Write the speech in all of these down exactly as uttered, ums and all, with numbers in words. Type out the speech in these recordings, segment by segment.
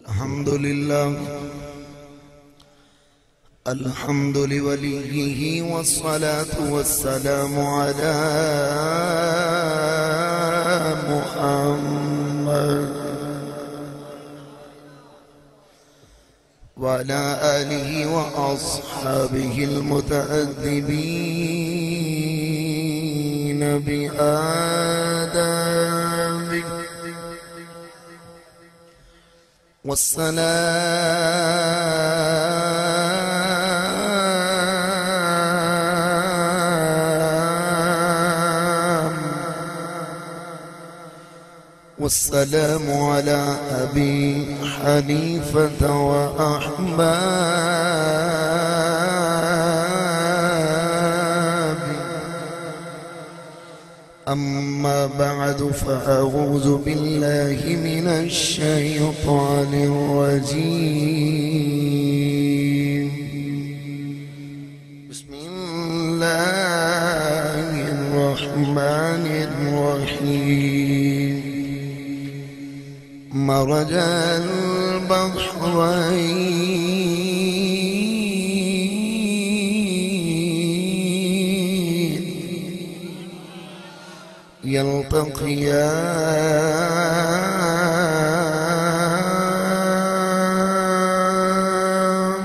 الحمد لله الحمد لوليه والصلاة والسلام على محمد وعلى آله وأصحابه المتأدبين بآدابه والسلام والسلام على أبي حنيفة وأحبابه. أما بعد فأعوذ بالله من الشيطان الرجيم. بسم الله الرحمن الرحيم. مرج البحرين يلتقيان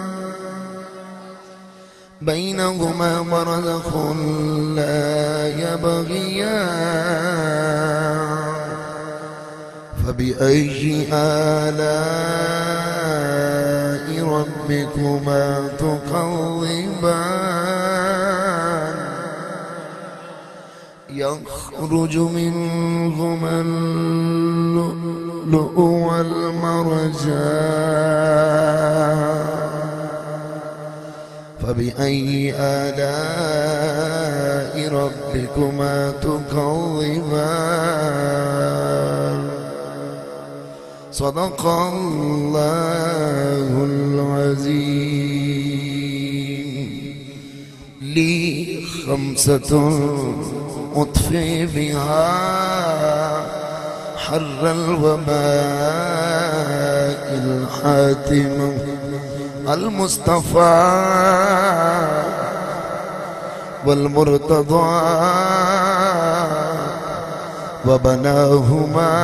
بينهما برزخ لا يبغيان فبأي آلاء ربكما تكذبان يخرج منهما اللؤلؤ والمرجان فبأي آلاء ربكما تكذبان صدق الله العظيم. لي خمسة أطفئ بها حر الوباء الحاتم المصطفى والمرتضى وبناهما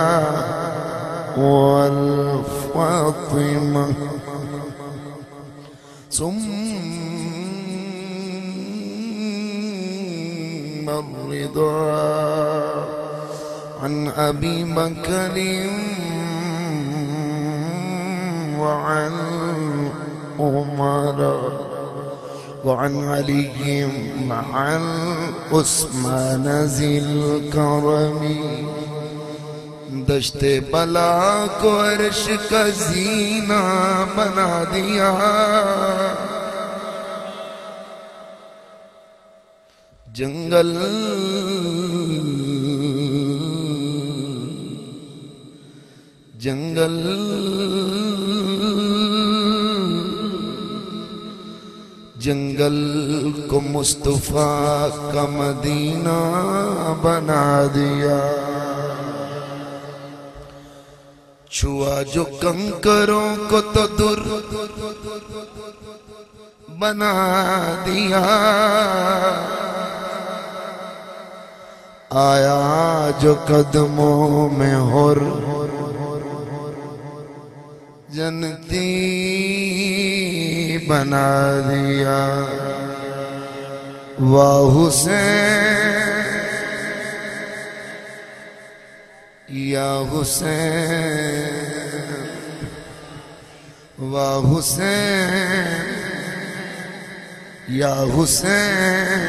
والفاطمة ثم الرضا عن أبي بكر وعن عمر وعن علي مع عثمان ذي الكرم. دشت بلا کو عرش کا زینہ بنا دیا جنگل جنگل جنگل کو مصطفیٰ کا مدینہ بنا دیا. چھوا جو کنکروں کو تو در بنا دیا. آیا جو قدموں میں ہر جنتی بنا دیا. واہ حسین یا حسین واہ حسین یا حسین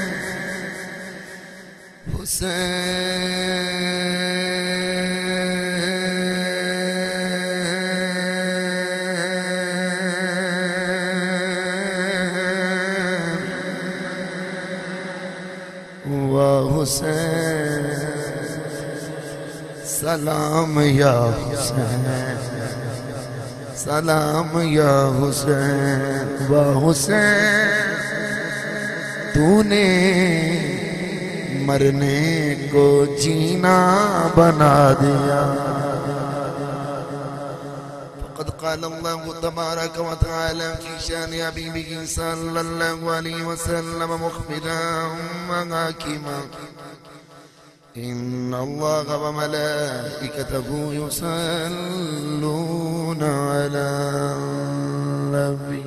حسین واہ حسین سلام یا حسین سلام یا حسین واہ حسین تو نے مرنے کو جینا بنا دیا. قد قال الله تبارك وتعالى في شان حبيبه صلى الله عليه وسلم مخبرا وحاكما إن الله وملائكته يصلون على النبي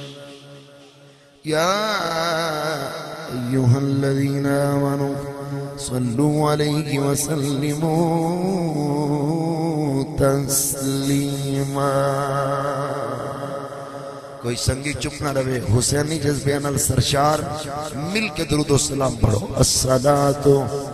يا أيها الذين آمنوا صلوا عليه وسلموا تسلیما. کوئی سنگی چپ نہ رہے. حسینی جذبے نال سرشار مل کے درود و سلام پڑھو. الصلاۃ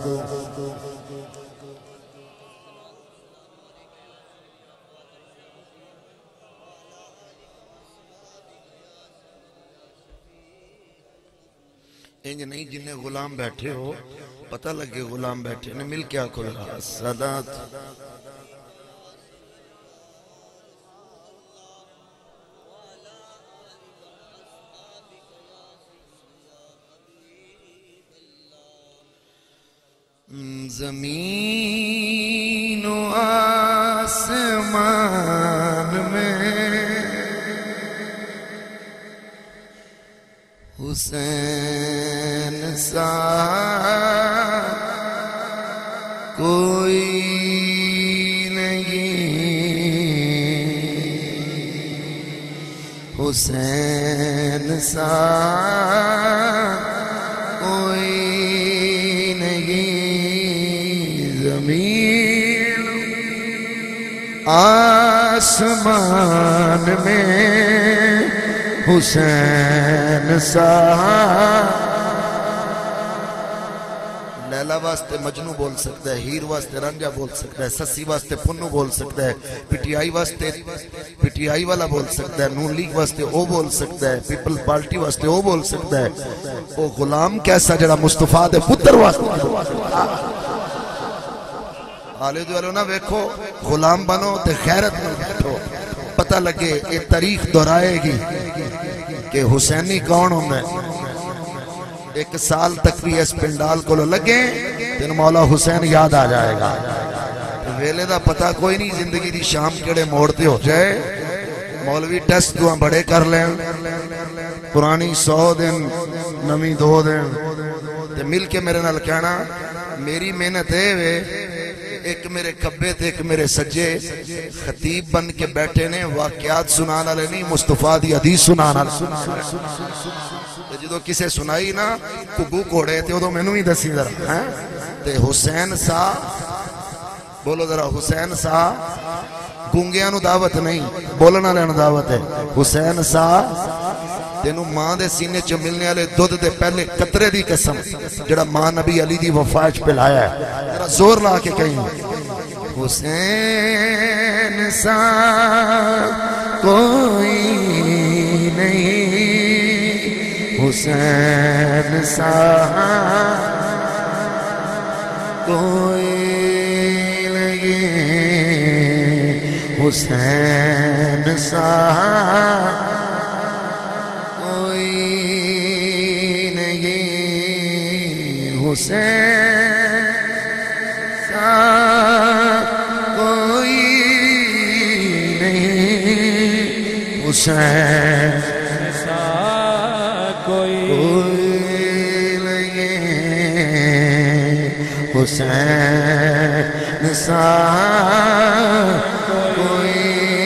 انج نہیں جنہیں غلام بیٹھے ہو پتہ لگے غلام بیٹھے نے مل کیا کھل رہا. الصلاۃ زمین و آسمان میں حسین سا کوئی نہیں. حسین سا کوئی زمین آسمان میں حسین سا. لیلا واسطے مجنو بول سکتا ہے, ہیر واسطے رنجا بول سکتا ہے, سسی واسطے پنو بول سکتا ہے, پی ٹی آئی واسطے پی ٹی آئی والا بول سکتا ہے, نون لیگ واسطے او بول سکتا ہے, پیپل پارٹی واسطے او بول سکتا ہے. وہ غلام کیسا جڑا مصطفیٰ دے پتر واسطے. آلے جو نہ ویکھو غلام بنو تے غیرت میں بیٹھو. پتہ لگے یہ تاریخ دہرائے گی کہ حسینی کون ہوں میں. ایک سال تک بھی اس پنڈال کو لگے تین مولا حسین یاد آ جائے گا. ویلے دا پتہ کوئی نہیں زندگی دی شام کیڑے موڑتے ہو جائے. مولوی ٹیسٹ دعا بڑے کر لیں, پرانی سو دن نمی دو دن تے مل کے میرے نال کہنا میری محنت ہے وے ایک میرے کبے تھے ایک میرے سجے خطیب بن کے بیٹھے نے واقعات سنانا لے نہیں مصطفیٰ دی حدیث سنانا لے. جدو کسے سنائی نا کبو کوڑے تھے وہ تو میں نو ہی دسی ذرا تے حسین سا بولو ذرا حسین سا گونگیاں نو دعوت نہیں بولنا لینا دعوت ہے. حسین سا تینو ماں دے سینے چو ملنے والے دودھ دے پہلے قطرے دی قسم جڑا ماں نبی علی دی وفاج پہ لایا ہے ذرا زور لا کے کہیں حسین سا کوئی نہیں. حسین سا کوئی نہیں. حسین سا حسین سا کوئی نہیں. حسین سا کوئی نہیں. حسین سا کوئی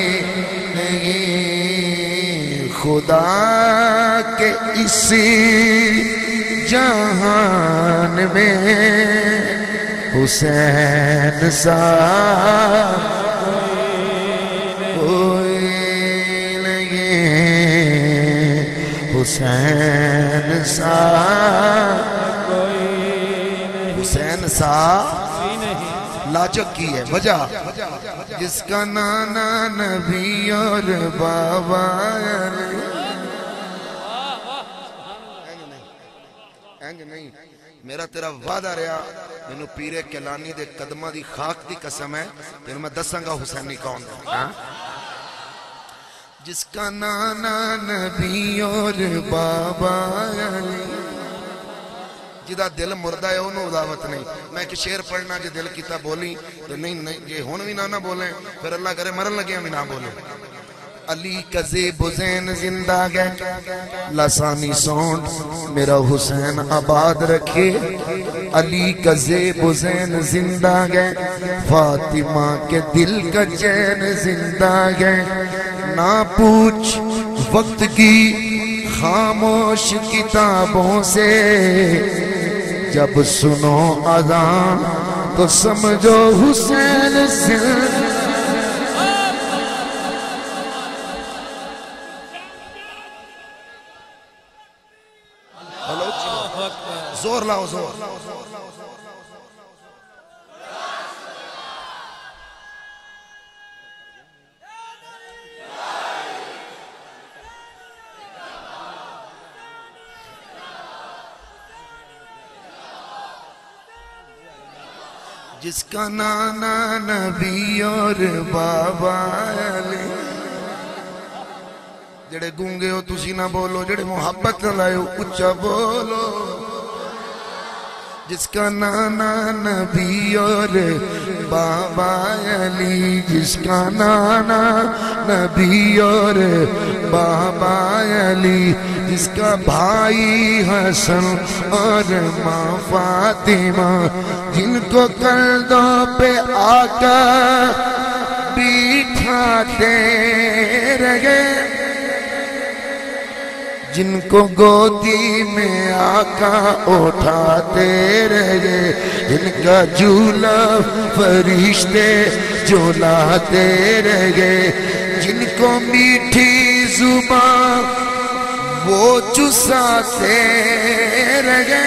نہیں. خدا کے اسی جہان میں حسین سا کوئی نہیں. حسین سا حسین سا لاجک کی ہے وجہ جس کا نانا نبی اور بابا نہیں. میرا تیرا وعدہ رہا میں نو پیرے کلانی دے قدمہ دی خاک دی قسم ہے تینوں میں دساں گا حسینی کون ہے. جس کا نانا نبی اور بابا علی جدا دل مردہ ہے انہوں دعوت نہیں. میں ایک شعر پڑھنا جے دل کیتا بولی تو نہیں نہیں جے ہون بھی نہ نہ بولیں پھر اللہ کرے مرن لگے ہم نہ بولیں. علی کا زیب و زین زندہ گئے لسانی سونڈ میرا حسین آباد رکھے علی کا زیب و زین زندہ گئے فاطمہ کے دل کا چین زندہ گئے نہ پوچھ وقت کی خاموش کتابوں سے جب سنو اذان تو سمجھو حسین زندہ زور لاؤ زور جس کا نانا نبی اور بابا علی جڑے گونگے ہو تسی نہ بولو جڑے محبت لائے ہو اچھا بولو جس کا نانا نبی اور بابا علی جس کا نانا نبی اور بابا علی جس کا بھائی حسن اور ماں فاطمہ جن کو کندھوں پہ آقا بٹھاتے رہے جن کو گودی میں آقا اٹھاتے رہے جن کا جھولا فرشتے جھولاتے رہے جن کو میٹھی زبان وہ چساتے رہے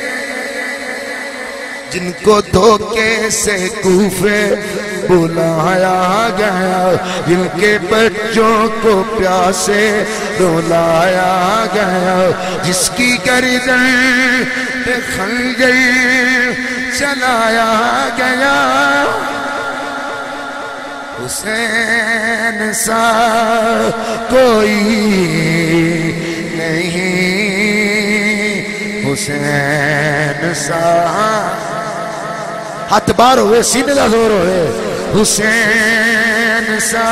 جن کو دھوکے سے کوفے بلایا گیا جن کے بچوں کو پیاسے رلایا گیا جس کی گردن پہ خنجر چلایا گیا حسین سا کوئی نہیں حسین سا ہاتھ بار ہوئے سینے دا زور ہوئے حسین سا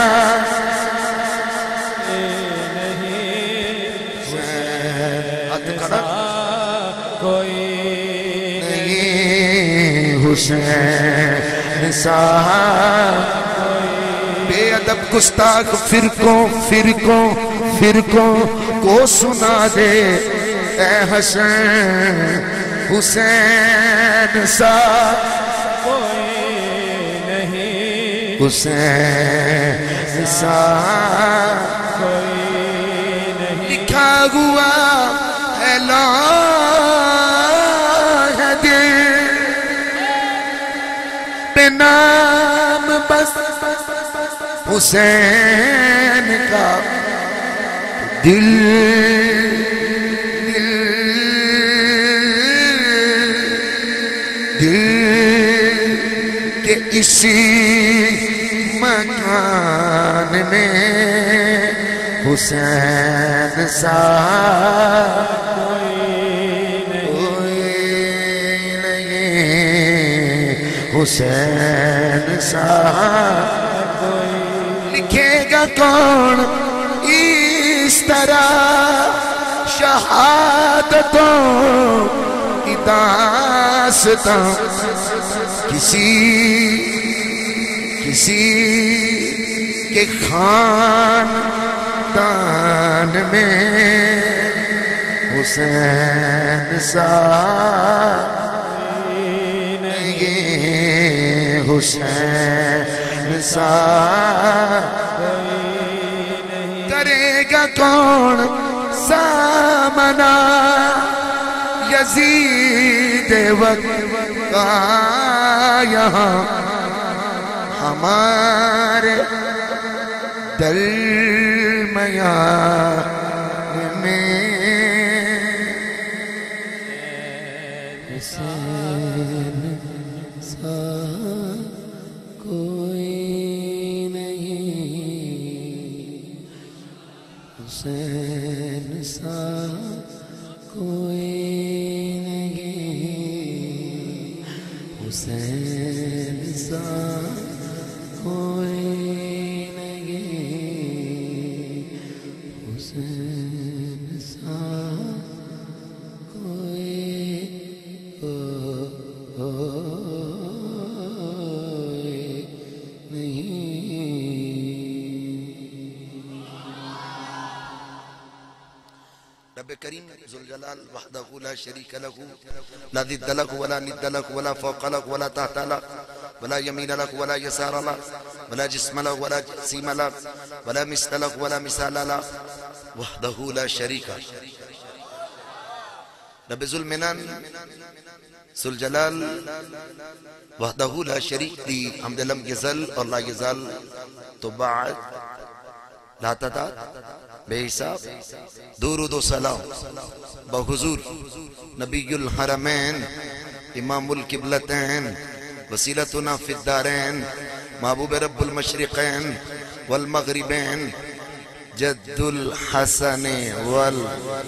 ہاتھ کھڑا کوئی نہیں حسین سا بے ادب گستاخ فرقوں فرقوں فرقوں کو سنا دے اے حسین حسین سا حسین سا کوئی نہیں لکھا ہوا اعلان ہے دل پہ نام بس حسین کا دل دل دل کہ اسی مکان میں حسین سا کوئی نہیں حسین سا لکھے گا کون اس طرح شہادتوں کی داستاں کسی کسی کے خاندان میں حسین سا نہیں حسین سا کرے گا کون سامنا یزید وقت کا یہاں ہمارے درمیان میں حسین سا کوئی نہیں حسین سا کوئی نہیں حسین سا کوئی نہیں رب کریم ذوالجلال وحدہ لا شریک لہ لا ضد لہ ولا ند لہ ولا فوق لہ ولا تحت لہ ولا یمین لہ ولا یسار لہ ولا جسم لہ ولا جسیم لہ ولا مثل لہ ولا مثال لہ وحدہ لا شریک رب ذوالمنان ذوالجلال وحدہ لا شریک دی حمد لم یزل اور لا یزال تو بعد لا تعداد بے حساب درود و سلام بحضور نبی الحرمین امام القبلتین وسیلتنا فی الدارین محبوب رب المشرقین والمغربین جد الحسن وال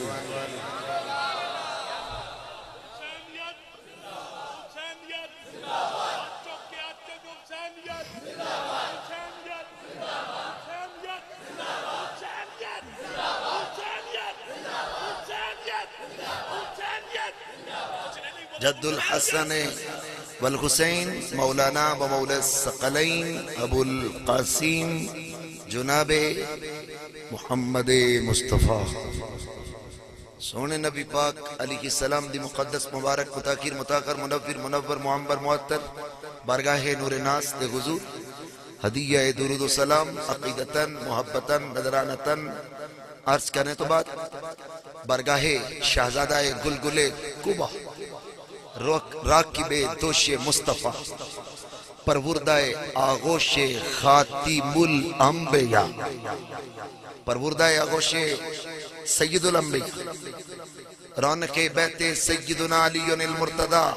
جد الحسن والحسین مولانا و مولا الثقلین ابو القاسم جناب محمد مصطفیٰ سونے نبی پاک علیہ السلام دی مقدس مبارک متاخر متاخر منور منور معمبر معطر بارگاہ نور ناس دے حضور ہدیہ درود و سلام عقیدتاً محبتاً نذرانتاً عرض کرنے تو بعد بارگاہ شہزادہ گلگل کوبہ راکب دوش مصطفیٰ پروردہ آغوش خاتم الانبیاء پروردہ آغوش سید الانبیاء رونق بیت سیدنا علی المرتضی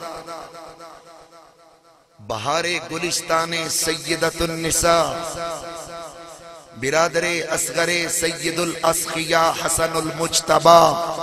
بہار گلستان سیدت النساء برادر اصغر سید الاسخیاء حسن المجتبی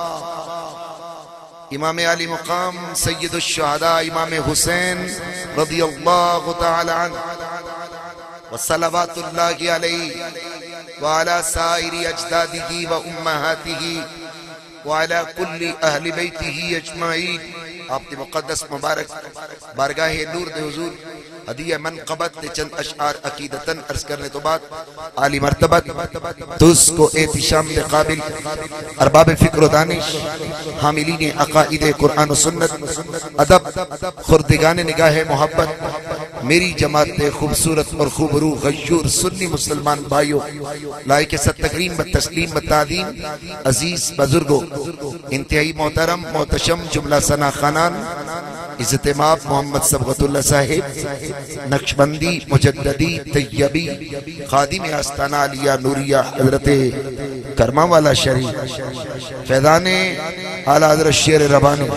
امام علی مقام سید الشہداء امام حسین رضی اللہ تعالی عنہ وصلوات اللہ علیہ وعلى سائر اجدادہ و امہاتہ وعلى کل اہل بیتہ اجمعین آپ کی مقدس مبارک بارگاہ نور دے حضور ہدیہ منقبت دے چند اشعار عقیدتاً عرض کرنے تو بعد عالی مرتبت تس کو احتشام دے قابل ارباب فکر و دانش حاملین عقائد قرآن و سنت ادب خردگان نگاہ محبت میری جماعت دے خوبصورت اور خوبرو غیور سنی مسلمان بھائیوں لائق ست تکریم بتسلیم بتعظیم عزیز بزرگوں انتہائی محترم محتشم جملہ ثنا خانان عزت ماب محمد صبغت اللہ صاحب نقشبندی مجددی طیبی خادم آستانہ علیہ نوریہ حضرت کرما والا شریف فیضان اعلیٰ حضرت شیر ربانی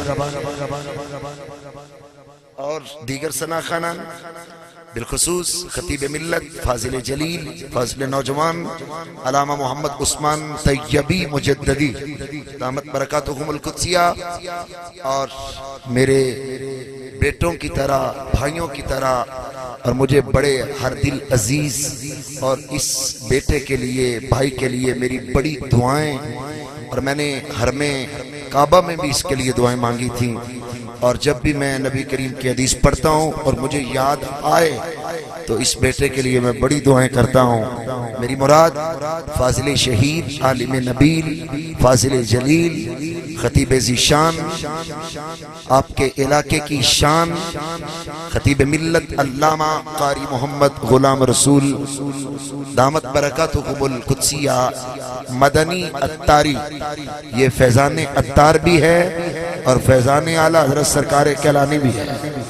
اور دیگر ثنا خانان بالخصوص خطیب ملت فاضل جلیل فاضل نوجوان علامہ محمد عثمان طیبی مجددی دامت برکاتہم القدسیہ اور میرے بیٹوں کی طرح بھائیوں کی طرح اور مجھے بڑے ہر دل عزیز اور اس بیٹے کے لیے بھائی کے لیے میری بڑی دعائیں اور میں نے حرم کعبہ میں بھی اس کے لیے دعائیں مانگی تھیں اور جب بھی میں نبی کریم کی حدیث پڑھتا ہوں اور مجھے یاد آئے تو اس بیٹے کے لیے میں بڑی دعائیں کرتا ہوں میری مراد فاضل شہید عالم نبیل فاضل جلیل خطیب ذیشان آپ کے علاقے کی شان خطیب ملت علامہ قاری محمد غلام رسول دامت برکاتہم القدسیہ مدنی اتاری یہ فیضان اتار بھی ہے اور فیضان اعلیٰ حضرت سرکار کیلانی بھی ہے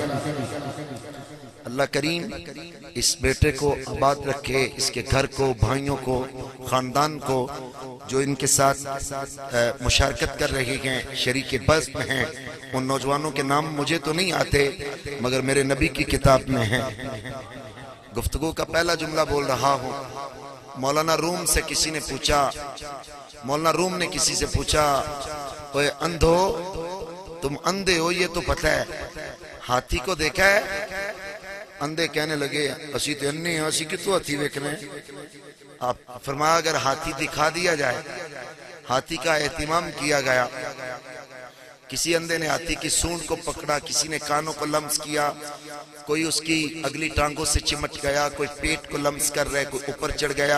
اللہ کریم اس بیٹے کو آباد رکھے اس کے گھر کو بھائیوں کو خاندان کو جو ان کے ساتھ مشارکت کر رہے ہیں شریک بزم ہیں ان نوجوانوں کے نام مجھے تو نہیں آتے مگر میرے نبی کی کتاب میں ہیں گفتگو کا پہلا جملہ بول رہا ہوں مولانا روم سے کسی نے پوچھا مولانا روم نے کسی سے پوچھا اوے اندھو تم اندھے ہو یہ تو پتہ ہے ہاتھی کو دیکھا ہے اندھے کہنے لگے اسی تو انہیں ہیں اسی کتو ہاتھی ویکنے آپ فرمایا اگر ہاتھی دکھا دیا جائے ہاتھی کا اہتمام کیا گیا کسی اندھے نے ہاتھی کی سونڈ کو پکڑا کسی نے کانوں کو لمس کیا کوئی اس کی اگلی ٹانگوں سے چمٹ گیا کوئی پیٹ کو لمس کر رہے کوئی اوپر چڑھ گیا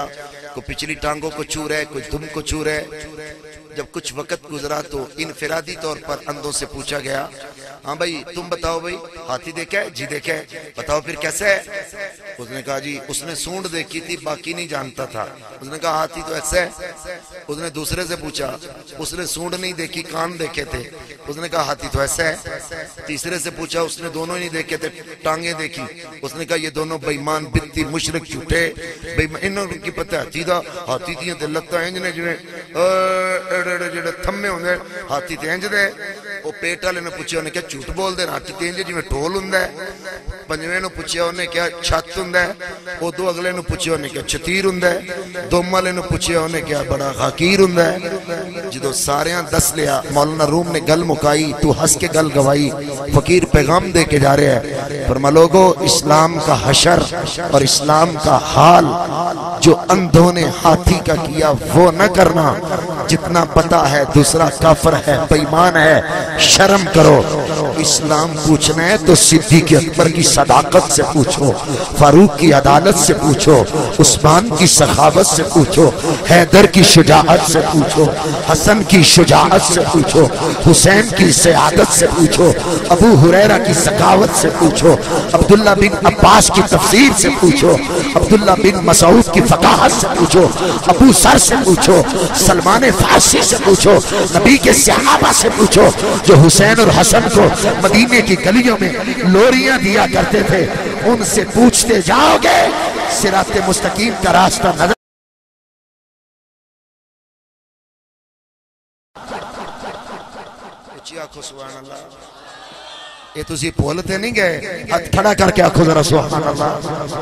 کوئی پچھلی ٹانگوں کو چھو رہا ہے، کوئی دم کو چھو رہا ہے۔ جب کچھ وقت گزرا تو انفرادی طور پر اندھوں سے پوچھا گیا، ہاں بھائی تم بتاؤ بھائی ہاتھی دیکھا ہے؟ جی دیکھا ہے۔ بتاؤ پھر کیسا ہے؟ اس نے کہا جی اس نے سونڈ دیکھی تھی باقی نہیں جانتا تھا۔ اس نے کہا ہاتھی تو ایسا ہے۔ اس نے دوسرے سے پوچھا، اس نے سونڈ نہیں دیکھی کان دیکھے تھے۔ اس نے کہا ہاتھی تو ایسا ہے۔ تیسرے سے پوچھا، اس نے دونوں ہی نہیں دیکھے تھے ٹانگیں دیکھی۔ اس نے کہا یہ دونوں بے ایمان بتی مشرک جھوٹے بے ایمان، انہوں کی پتہ ہاتھی دا ہاتھی دیاں تے لتاں انج نے جویں جڑے تھمے ہوندے ہاتھی تے انج دے۔ وہ پیٹ والے نے پوچھا، انہیں کہا جھوٹ بول دے ہاتھی تے انج جویں ٹھول ہوندا ہے۔ پنجویں نو پوچھا، انہیں کہا چھت ہوندا ہے۔ او دو اگلے نو پوچھا، انہیں کہا چھتیر ہوندا ہے۔ دوم والے نو پوچھا، انہیں کہا بڑا حقیر ہوندا ہے۔ جدو ساریاں دس لیا، مولانا روم نے گل مکائی، تو ہنس کے گل گوائی، فقیر پیغام دے کے جا رہے ہیں۔ فرما لوگو اسلام کا حشر اور اسلام کا حال جو اندھوں نے ہاتھی کا کیا وہ نہ کرنا۔ جتنا پتا ہے دوسرا کافر ہے بے ایمان ہے، شرم کرو۔ اسلام پوچھنا ہے تو صدیق اکبر کی صداقت سے پوچھو، فاروق کی عدالت سے پوچھو، عثمان کی سخاوت سے پوچھو، حیدر کی شجاعت سے پوچھو، حسن کی شجاعت سے پوچھو، حسین کی سعادت سے پوچھو، ابو ہریرہ کی سخاوت سے پوچھو، عبداللہ بن عباس کی تفسیر سے پوچھو، عبداللہ بن مسعود کی فقاہت سے پوچھو، ابو سر سے پوچھو، سلمان فارسی سے پوچھو، نبی کے صحابہ سے پوچھو جو حسین اور حسن کو مدینے کی گلیوں میں لوریاں دیا کرتے تھے۔ ان سے پوچھتے جاؤ گے صراط مستقیم کا راستہ نظر۔ اچھی آنکھوں سبحان اللہ، یہ تسی بولتے نہیں گئے، ہاتھ کھڑا کر کے آنکھوں ذرا سبحان اللہ۔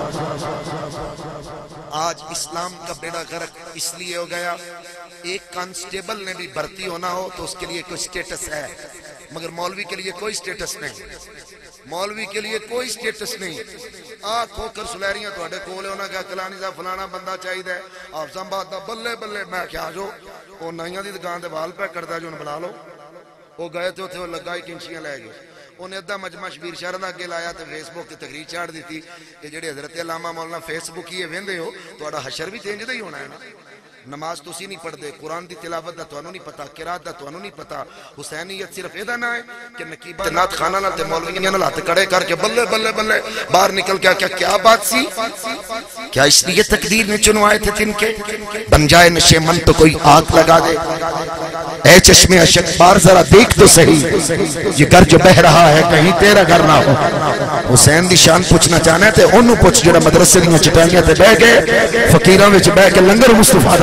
آج اسلام کا بیڑا غرق اس لیے ہو گیا، ایک کانسٹیبل نے بھی بھرتی ہونا ہو تو اس کے لیے کوئی سٹیٹس ہے، مگر مولوی کے لیے کوئی سٹیٹس نہیں۔ مولوی کے لیے کوئی سٹیٹس نہیں۔ آہ کھوکر سلیریاں تو اڈے کولے ہونا کہا کلانی صاحب فلانا بندہ چاہی دے، آپ زمباد دا بلے بلے میں کیا جو وہ نائیاں دی دکان دے بال پہ کردہ جو انہیں بلا لو۔ وہ گئے تھے وہ لگائی کنچیاں لے گئے، انہیں ادھا مجمع شبیر شہر دا کے لایا تے فیس بک تے تقریر چاڑ دی تھی کہ جڑے حضرت علامہ مولانا فیس بک ہی ویندے ہو تو اڑا حشر بھی چینج دا ہی ہونا ہے نا۔ نماز تو اسی نہیں پڑھ دے، قرآن دی تلاوت دا توانو نہیں پتا، قرات دا توانو نہیں پتا، حسینیت صرف ایدہ نہ ہے کہ نقیبہ نات خانہ نہ تے مولویاں نہ لاتے کڑے کر کے بلے بلے بلے باہر نکل کے کیا کیا بات سی؟ کیا اس لیے تقدیر نے چنوائے تھے تن کے بن جائے نشے من تو کوئی آگ لگا دے۔ اے چشمِ اشک بار ذرا دیکھ تو صحیح، یہ گھر جو بہ رہا ہے کہیں تیرا گھر نہ ہو۔ حسین دی شان پوچھنا چاہنے تھے انہوں پوچھ جڑا مدرسے دیاں چٹائیاں تے بہ گئے، فقیران وچ بہ کے لنگر مصطفیٰ دا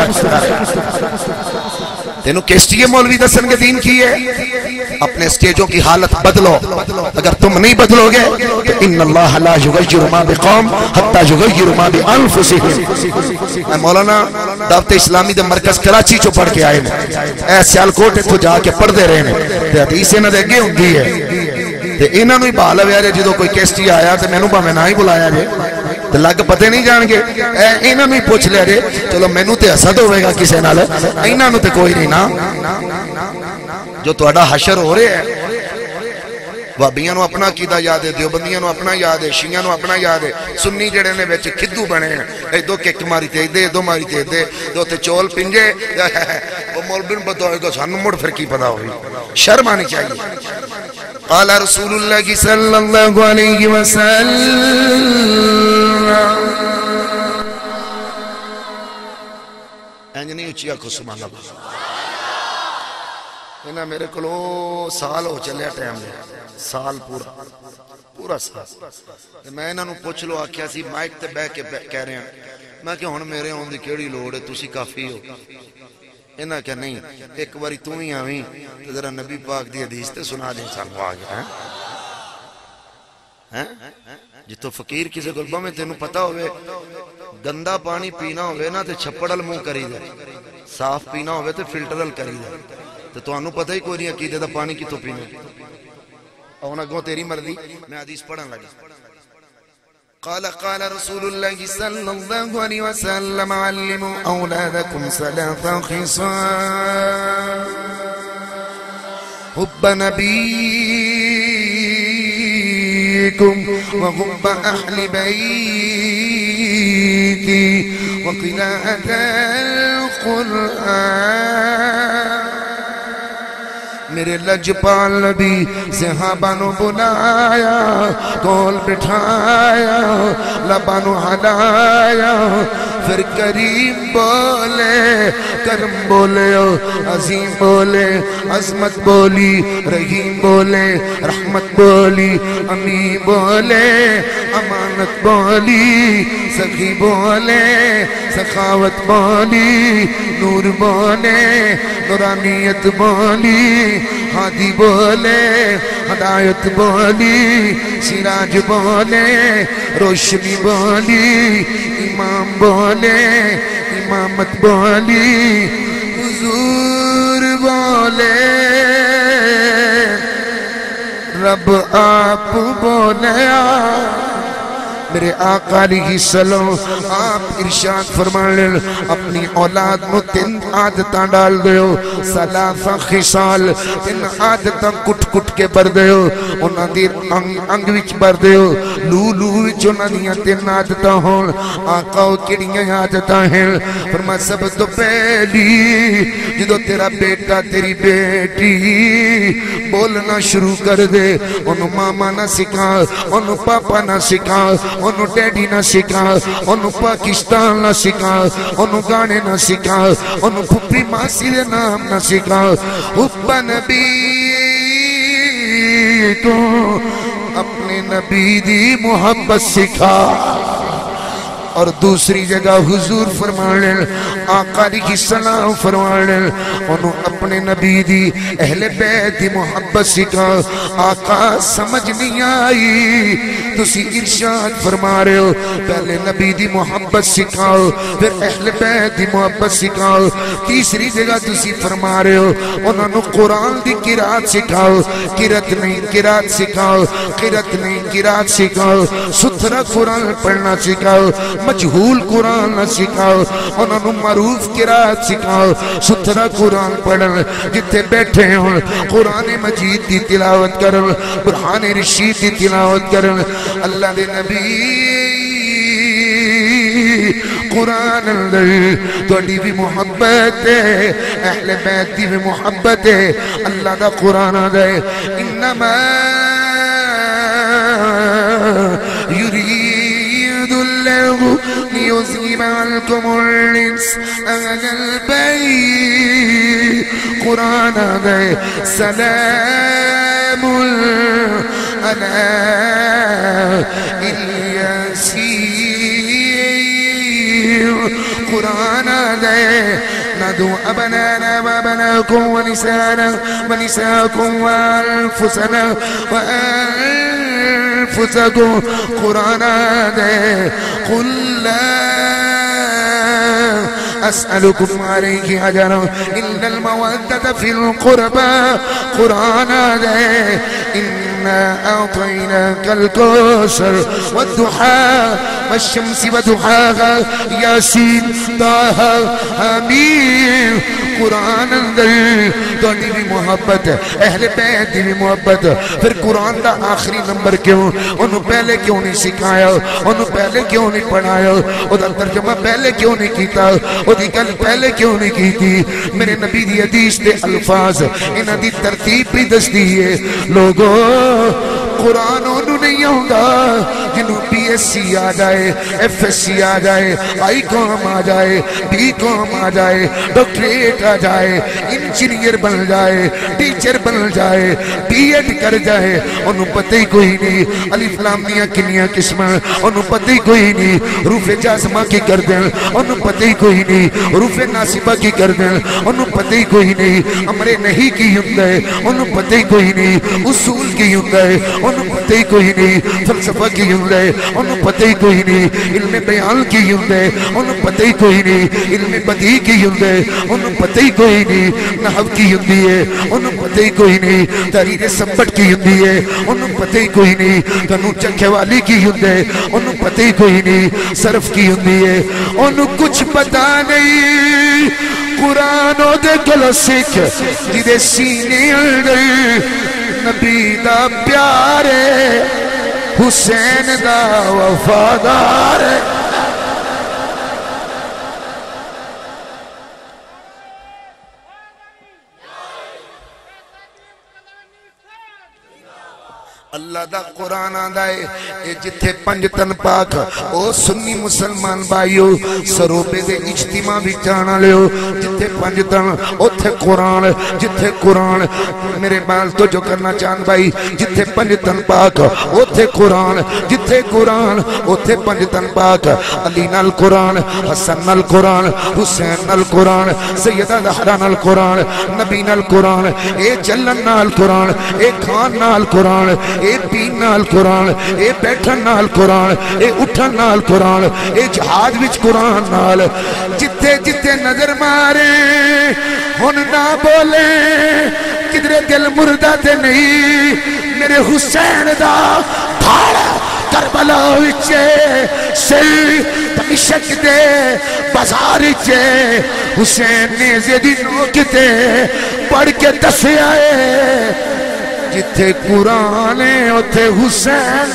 تینوں کیسٹیے مولوی دسن کے دین کی ہے۔ اپنے سٹیجوں کی حالت بدلو، اگر تم نہیں بدلو گے تو ان اللہ لا یغیر ما بقوم حتی یغیر ما بانفسہم۔ اے مولانا دعوت اسلامی دے مرکز کراچی چو پڑھ کے آئے نے، اے سیالکوٹ تو جا کے پڑھ دے رہے ہیں تے حدیث انہاں دے اگے ہوندی ہے تے انہاں نوں ہی بحال ہویا جدوں کوئی کیسٹی آیا تے مینوں بھاویں نہ ہی بلایا جے تے لگ پتے نہیں جان گے، اے انہاں نوں ہی پوچھ لیا جے چلو مینوں تے حسد ہوے گا کسے نال، انہاں نوں تے کوئی نہیں نا۔ جو تہاڈا حشر ہو رہا ہے، وابیاں نو اپنا عقیدہ یاد ہے، دیوبندیاں نو اپنا یاد ہے، شیعہ نو اپنا یاد ہے، سنی جڑے نے وچ کھدو بنے ہیں، اے دو کک ماری تے دے دو ماری تے دے دو تے چول پنجے وہ مولوی بتائے گا سانوں مڑ پھر کی پتہ ہوئی۔ شرم آنی چاہیے۔ قال رسول اللہ صلی اللہ علیہ وسلم، انج نہیں اچھی آنکھوں سبحان اللہ۔ انہاں میرے کلو سال ہو چلیا ٹائم دے، سال پورا پورا سال۔ میں انہاں نو پوچھ لو آکھیا سی مائک تے بہ کے کہہ رہے ہیں، میں کہ ہن میرے ہون دی کیڑی لوڑ ہے، تسی کافی ہو۔ انہاں کہ نہیں، ایک باری تو ہی آویں تے ذرا نبی پاک دی حدیث تے سنا دیں سانوں آ گیا ہیں۔ جتوں فقیر کسے گلبہ میں تینوں پتہ ہوئے گندہ پانی پینا ہوئے نا تے چھپڑل منہ کری دے، صاف پینا ہوئے تے فلٹرل کری دے، تو تو انہوں پتہ ہی کوئی نہیں عقیدے دا پانی کی تو پینے۔ اونا گو تیری مرضی، میں حدیث پڑھن لگی۔ قال قال رسول اللہ صلی اللہ علیہ وسلم علموا اولادکم ثلاث خصال حب نبیکم وحب اہل بیتی وقراءة القرآن میرے لجپال نبی صحابہ نو بلایا کول بٹھایا لباں نو ہلایا پھر کریم بولے کرم بولے عظیم بولے عظمت بولی رحیم بولے رحمت بولی امین بولے امانت بولی سخی بولے سخاوت بولی نور بولے نورانیت بولی ہادی بولے ہدایت بولی سراج بولے روشنی بولی امام بولے امامت بولی حضور بولے رب آپ بولے میرے آقا علیہ السلام آپ ارشاد فرمائے اپنی اولاد میں تین عادتاں ڈال دیو ثلاثہ خصال تین عادتاں کٹ کٹ کے بر دیو انہاں دی انگ انگ وچ بر دیو لو لو وچ انہاں دی تین عادتاں ہون آقا کیڑیاں عادتاں ہیں فرمایا سب تو پہلی جدو تیرا بیٹا تیری بیٹی بولنا شروع کر دے انہوں ماما نہ سکھا انہوں پاپا نہ سکھا انہوں ڈیڈی نہ سکھا انہوں پاکستان نہ سکھا انہوں گانے نہ سکھا انہوں پھپی ماسی دے نام نہ سکھا حب نبی تو اپنے نبی دی محبت سکھا اور دوسری جگہ حضور فرمانے آقا علیہ السلام فرمانے انہوں اپنے نبی دی اہل بیت دی محبت سکھا آقا سمجھ نہیں آئی تسی ارشاد فرما رہے ہو پہلے نبی دی محبت سکھاؤ پھر اہل بیت دی محبت سکھاؤ تیسری جگہ تسی فرما رہے ہو انہوں نے قرآن دی قرآت سکھاؤ قرات نہیں قرآت سکھاؤ قرات نہیں قرآت سکھاؤ ستھرا قرآن پڑھنا سکھاؤ مجہول قرآن نہ سکھاؤ انہوں نے معروف قرآت سکھاؤ ستھرا قرآن پڑھن جتے بیٹھے ہوں قرآن مجید دی تلاوت کرن برہان رشید دی تلاوت کرن اللہ دے نبی قرآن اندر توڑی بھی محبت ہے اہل بیت دی بھی محبت ہے اللہ دا قرآن دے انما يريد الله ليذهب عنكم الرجس أهل البيت قرآن دے سلام على الياسين قرآن دے ندعو أبنانا وأبناكم ونسانا ونساكم وأنفسنا وأنفسكم قرآن دے قل لا أسألكم عليه أجرا إلا المودة في القربى قرآن دے إنا أعطيناك الكوثر والضحى والشمس وضحاها ياسين طه حميم قرآن اندر توڑی بھی محبت اہل بیت دی بھی محبت پھر قرآن دا آخری نمبر کیوں انہوں پہلے کیوں نہیں سکھایا انہوں پہلے کیوں نہیں پڑھایا او دا ترجمہ پہلے کیوں نہیں کیتا او دی گل پہلے کیوں نہیں کیتی میرے نبی دی حدیث دے الفاظ انہاں دی ترتیب بھی دس دیئے لوگوں قرآن انہوں نہیں ہوگا جنہوں پی ایس سی آ جائے ایف ایس سی آ جائے آئی کام آ جائے بی کام آ جائے ڈاکٹریٹ آ جائے انجینئر بن جائے ٹیچر بن جائے بی ایڈ کر جائے انہوں پتہ ہی کوئی نہیں الف لام میاں کنیاں قسمہ انہوں پتہ ہی کوئی نہیں حروف جازمہ کی کر دیں انہوں پتہ ہی کوئی نہیں حروف ناصبہ کی کر دیں انہوں پتہ ہی کوئی نہیں امر نہیں کی ہندہ ہے انہوں پتہ ہی کوئی نہیں اصول کی ہندہ ہے انہوں پتہ ہی کوئی نہیں فلسفہ کی ہندہ ہے انہوں پتہ ہی کوئی نہیں علم بیان کی ہندہ ہے انہوں پتہ ہی کوئی نہیں علم بدی کی ہندہ ہے انہوں پتہ ہی کوئی نہیں نحو کی ہندی ہے انہوں پتہ ہی کوئی نہیں تحریر سبٹ کی ہندی ہے انہوں پتہ ہی کوئی نہیں کنو چکھے والی کی ہندہ ہے انہوں پتہ ہی کوئی نہیں صرف کی ہندی ہے انہوں کچھ پتہ نہیں قرآن و دے گلو سکھ جدے سینے اندر نبی دا پیارے حسین دا وفادار اللہ دا قرآن آدھا ہے اے جتھے پنج تن پاک او سنی مسلمان بھائیو سروبے دے اجتماع بھی جانا لیو جتھے پنج تن اتھے قرآن جتھے قرآن میرے بال تو جو کرنا چاند بھائی جتھے پنج تن پاک اتھے قرآن جتھے قرآن اتھے پنج تن پاک علی نال قرآن حسن نال قرآن حسین نال قرآن سیدہ زہرا نال قرآن نبی نال قرآن اے چلن نال قرآن اے کھان نال قرآن اے پین نال قرآن اے بیٹھن نال قرآن اے اٹھن نال قرآن اے جہاد وچ قرآن نال جتے جتے نظر مارے ہن نہ بولے کدرے دل مردہ تے نہیں میرے حسین دا پھاڑا کربلا وچے سی دمشق دے بازار وچے حسین نے زیدی نوکتے پڑھ کے دسے آئے جتھے قرآن ہے اتھے حسین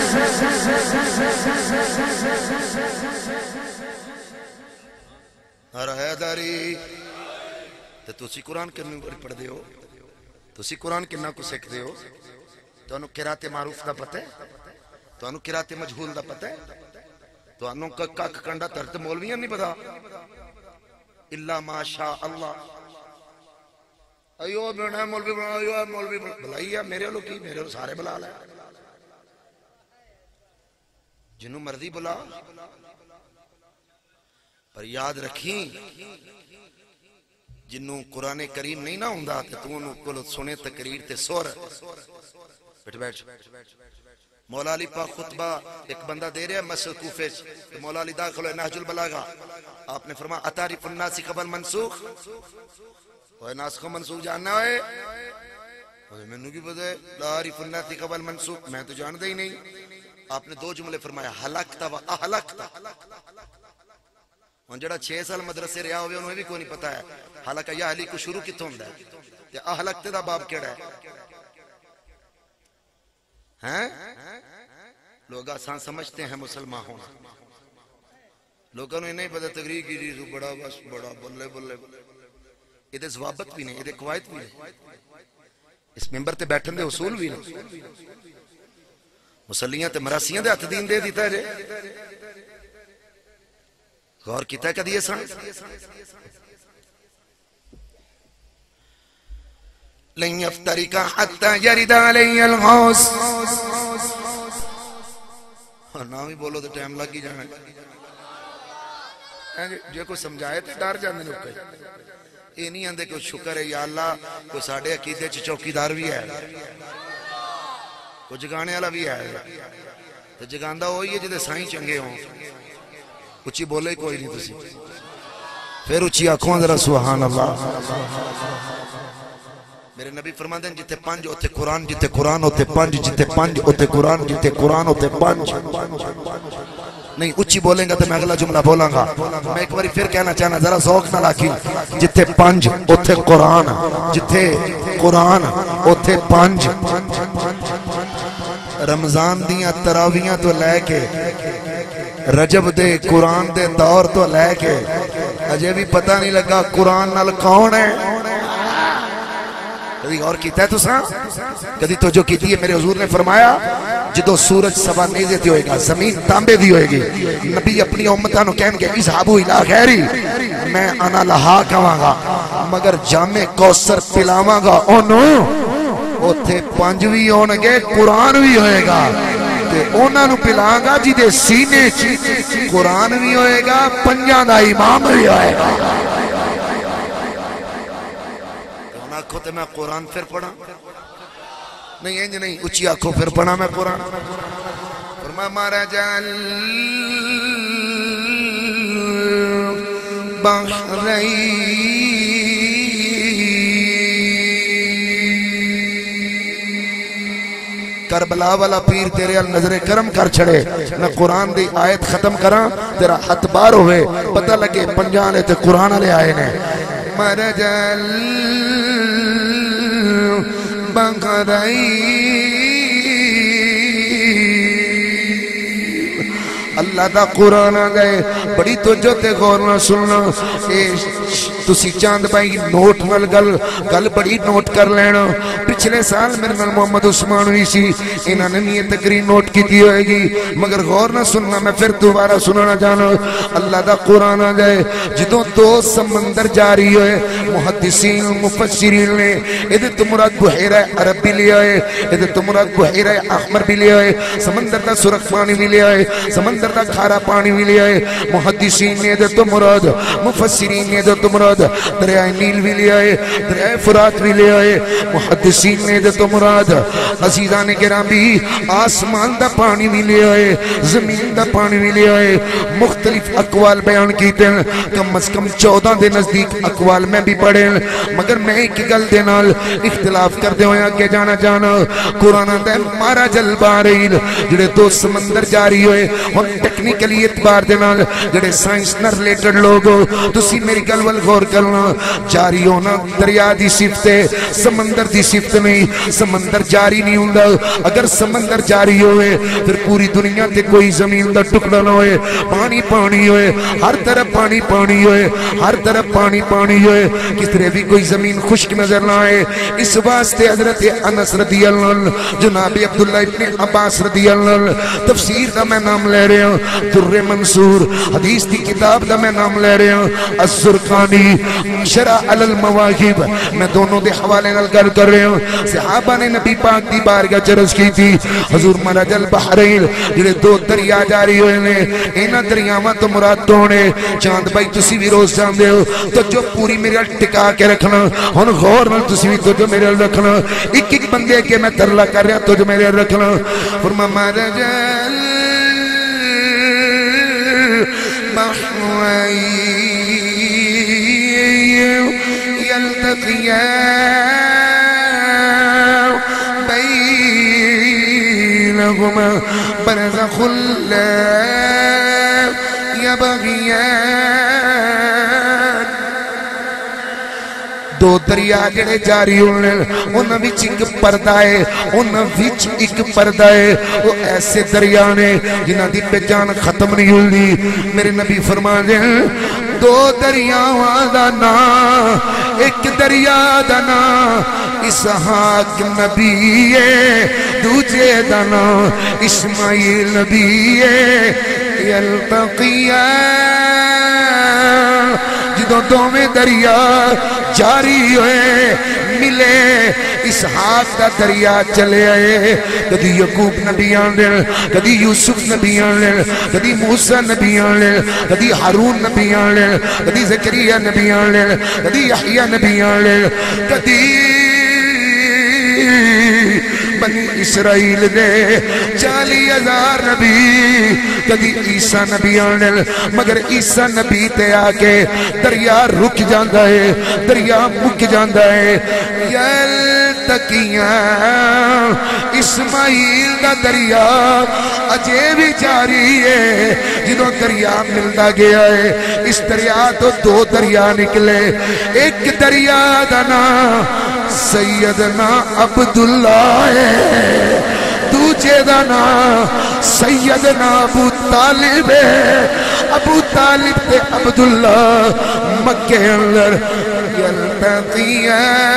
اور حیداری تو تسی قرآن کرنے پڑھ دے ہو تسی قرآن کرنا کو سکھ دے ہو تو انہوں قرات معروف دا پتہ ہے تو انہوں قرات مجھول دا پتہ ہے تو انہوں کک کنڈا ترت مولویاں نہیں پتا اللہ ما شاء اللہ ایو بنا مولوی بنا ایو مولوی بلائیا میرے لوگ کی میرے لوگ سارے بلا لائے جنہوں مرضی بلا پر یاد رکھیں جنہوں قرآن کریم نہیں نہ ہوندہ کہ تو انہوں کو سنے تقریر تے سور بیٹھ بیٹھ مولا علی پاک خطبہ ایک بندہ دے رہے ہیں مسجد کوفے تو مولا علی داخل ہے نہج البلاغہ آپ نے فرمایا اتعریف الناس قبل منسوخ وہ ناسخ و منسوخ جاننا ہے میں نے کی پتہ ہے لا عارف الناس قبل منسوخ میں تو جان دے ہی نہیں آپ نے دو جملے فرمایا حلقتا و احلقتا ان جڑا چھ سال مدرسے رہا ہوئے انہوں نے بھی کوئی نہیں پتا ہے حالانکہ یہ علی کو شروع کی تھوندہ ہے احلقتے دا باب کیڑا ہے ہیں لوگ آسان سمجھتے ہیں مسلمان ہونا لوگوں نے نہیں پتا تقریر کی جی بڑا بس بڑا بلے بلے یہ دے ضوابط بھی نہیں یہ دے قواعد بھی نہیں اس ممبر تے بیٹھن دے اصول بھی نہیں مسلیاں تے مراسیاں دے ہاتھ دین دے دیتا ہے جے غور کیتا ہے کدی یہ سن لن يفترق حتى يرد علي الغوث نامی بولو تو ٹائم لگ ہی جانا جو کوئی سمجھائے تو ڈر جاندے لوگ کہیں یہ نہیں آندے کہ شکر ہے یا اللہ کوئی ساڑھے عقیدے چوکی دار بھی ہے کوئی جگانے والا بھی ہے تو جگاندہ ہوئی ہے جدے سائیں چنگے ہوں اچھی بولے کوئی نہیں تسی پھر اچھی آنکھوں ذرا سبحان اللہ میرے نبی فرماتے ہیں جتے پانچ ہوتے قرآن جتے قرآن ہوتے پانچ جتے پانچ ہوتے قرآن جتے قرآن ہوتے پانچ نہیں اچھی بولیں گا تو میں اگلا جملہ بولاں گا میں ایک باری پھر کہنا چاہنا ذرا ذوق نہ لاکھی جتے پانچ ہوتے قرآن جتے قرآن ہوتے پانچ رمضان دیاں تراویاں تو لے کے رجب دے قرآن دے دور تو لے کے اجے بھی پتہ نہیں لگا قرآن نال کون ہے کدی غور کیتا ہے تو ساں کدی تو جو کیتی ہے میرے حضور نے فرمایا جدو سورج سبا نیزے تی ہوئے گا زمین تانبے دی ہوئے گی نبی اپنی امتانو کہیں گے اصحابو الہ غیری میں انا لہا کہاں گا مگر جامع کوثر پلاواں گا انہوں اتھے پانچویں ہونگے قرآن بھی ہوئے گا تے اونا نو پلائیں گا جی دے سینے قرآن بھی ہوئے گا پنجاں دا امام بھی ہوئے گا آنکھوں تے میں قرآن پھر پڑھا نہیں انج نہیں اچھی آنکھوں پھر پڑھا میں قرآن فرمایا مرج البحرین کربلا والا پیر تیرے ال نظر کرم کر چھڑے نہ قرآن دی آیت ختم کراں تیرا ہاتھ بار ہوئے پتہ لگے پنجانے تے قرآن علیہ آئے نے مرج اللہ دا قرآن آ گئے بڑی توجہ تے غور نہ سننا تسی چاند بھائی نوٹ نال گل گل بڑی نوٹ کر لینا پچھلے سال میرے نال محمد عثمان ہوئی سی انہاں نے یہ تقریر نوٹ کی دی ہوئے گی مگر غور نہ سننا میں پھر دوبارہ سننا جانا اللہ دا قرآن آ جائے جدوں دو سمندر جاری ہوئے محدثین مفسرین نے ادھے تو مراد بحیرہ عرب بھی لیا ہے ادھے تو مراد بحیرہ احمر بھی لیا ہے سمندر دا سرخ پانی بھی لیا ہے سمندر دا کھارا پانی بھی لیا ہے محدثین نے ادھے تو مراد مفسرین نے ادھے تو مراد دریائے نیل بھی لیا ہے دریائے فرات بھی لیا ہے محدثین نے ادھے تو مراد عزیزان گرامی آسمان دا پانی بھی لیا ہے زمین دا پانی بھی لیا ہے مختلف اقوال بیان کیتے ہیں کم از کم چودہ دے نزدیک اقوال میں بھی پڑھے ہیں مگر میں ایک گل دے نال اختلاف کر دے ہویا کہ جانا جانا قرآن دے مارا جل باریل جڑے دو سمندر جاری ہوئے اور ٹیکنیکلی اعتبار دے نال جڑے سائنس نہ ریلیٹڈ لوگ ہو تسی میری گل ول غور کرنا جاری ہونا دریا دی صفت ہے سمندر دی صفت نہیں سمندر جاری نہیں ہوندا اگر سمندر جاری ہوئے پھر پوری دنیا تے کوئی زمین دا ٹکڑا نہ ہوئے پانی پانی ہوئے ہر طرف پانی پانی ہوئے ہر طرف پانی پانی ہوئے کس طرح بھی کوئی زمین خشک نظر نہ آئے اس واسطے حضرت انس رضی اللہ عنہ جناب عبداللہ ابن عباس رضی اللہ عنہ تفسیر دا میں نام لے رہے ہوں در منصور حدیث دی کتاب دا میں نام لے رہے ہوں الزرقانی شرح علی المواہب میں دونوں دے حوالے نال گل کر رہے ہوں صحابہ نے نبی پاک دی بارگاہ چرس کی تھی حضور مرج البحرین جڑے دو دریا جاری ہوئے نے اینا دریاواں تو مراد دونے چاند بھائی تسی بھی روز جاندے ہو تو جو پوری میرے ٹکا کے رکھنا ہن غور نال تسی بھی تو جو میرے رکھنا ایک ایک بندے کے میں ترلا کر رہا تو جو میرے رکھنا فرما مرج البحرین يلتقيان بينهما برزخ لا يبغيان دو دریا جڑے جاری ہونے انہاں وچ ایک پردہ ہے انہاں وچ ایک پردہ ہے وہ ایسے دریا نے جنہاں دی پہچان ختم نہیں ہوندی میرے نبی فرماتے ہیں دو دریاواں دا نام ایک دریا دا نام اسحاق نبی ہے دوجے دا نام اسماعیل نبی ہے یلتقیان جدوں دوویں دریا جاری ہوئے ملے اسحاق دا دریا چلے آئے کدی یعقوب نبی آنے کدی یوسف نبی آنے کدی موسیٰ نبی آنے کدی ہارون نبی آنے کدی زکریہ نبی آنے کدی یحییٰ نبی آنے کدی بنی اسرائیل دے چالی ہزار نبی کدی عیسیٰ نبی آنے مگر عیسیٰ نبی تے آکے دریا رک جاندہ ہے دریا مک جاندہ ہے یلتقیان اسماعیل دا دریا اجے بھی جاری ہے جدوں دریا ملتا گیا ہے اس دریا تو دو دریا نکلے ایک دریا دا نام سیدنا عبداللہ ہے دوجے دا نام سیدنا ابو طالب ہے ابو طالب تے عبداللہ مکہ اندر یلتقیان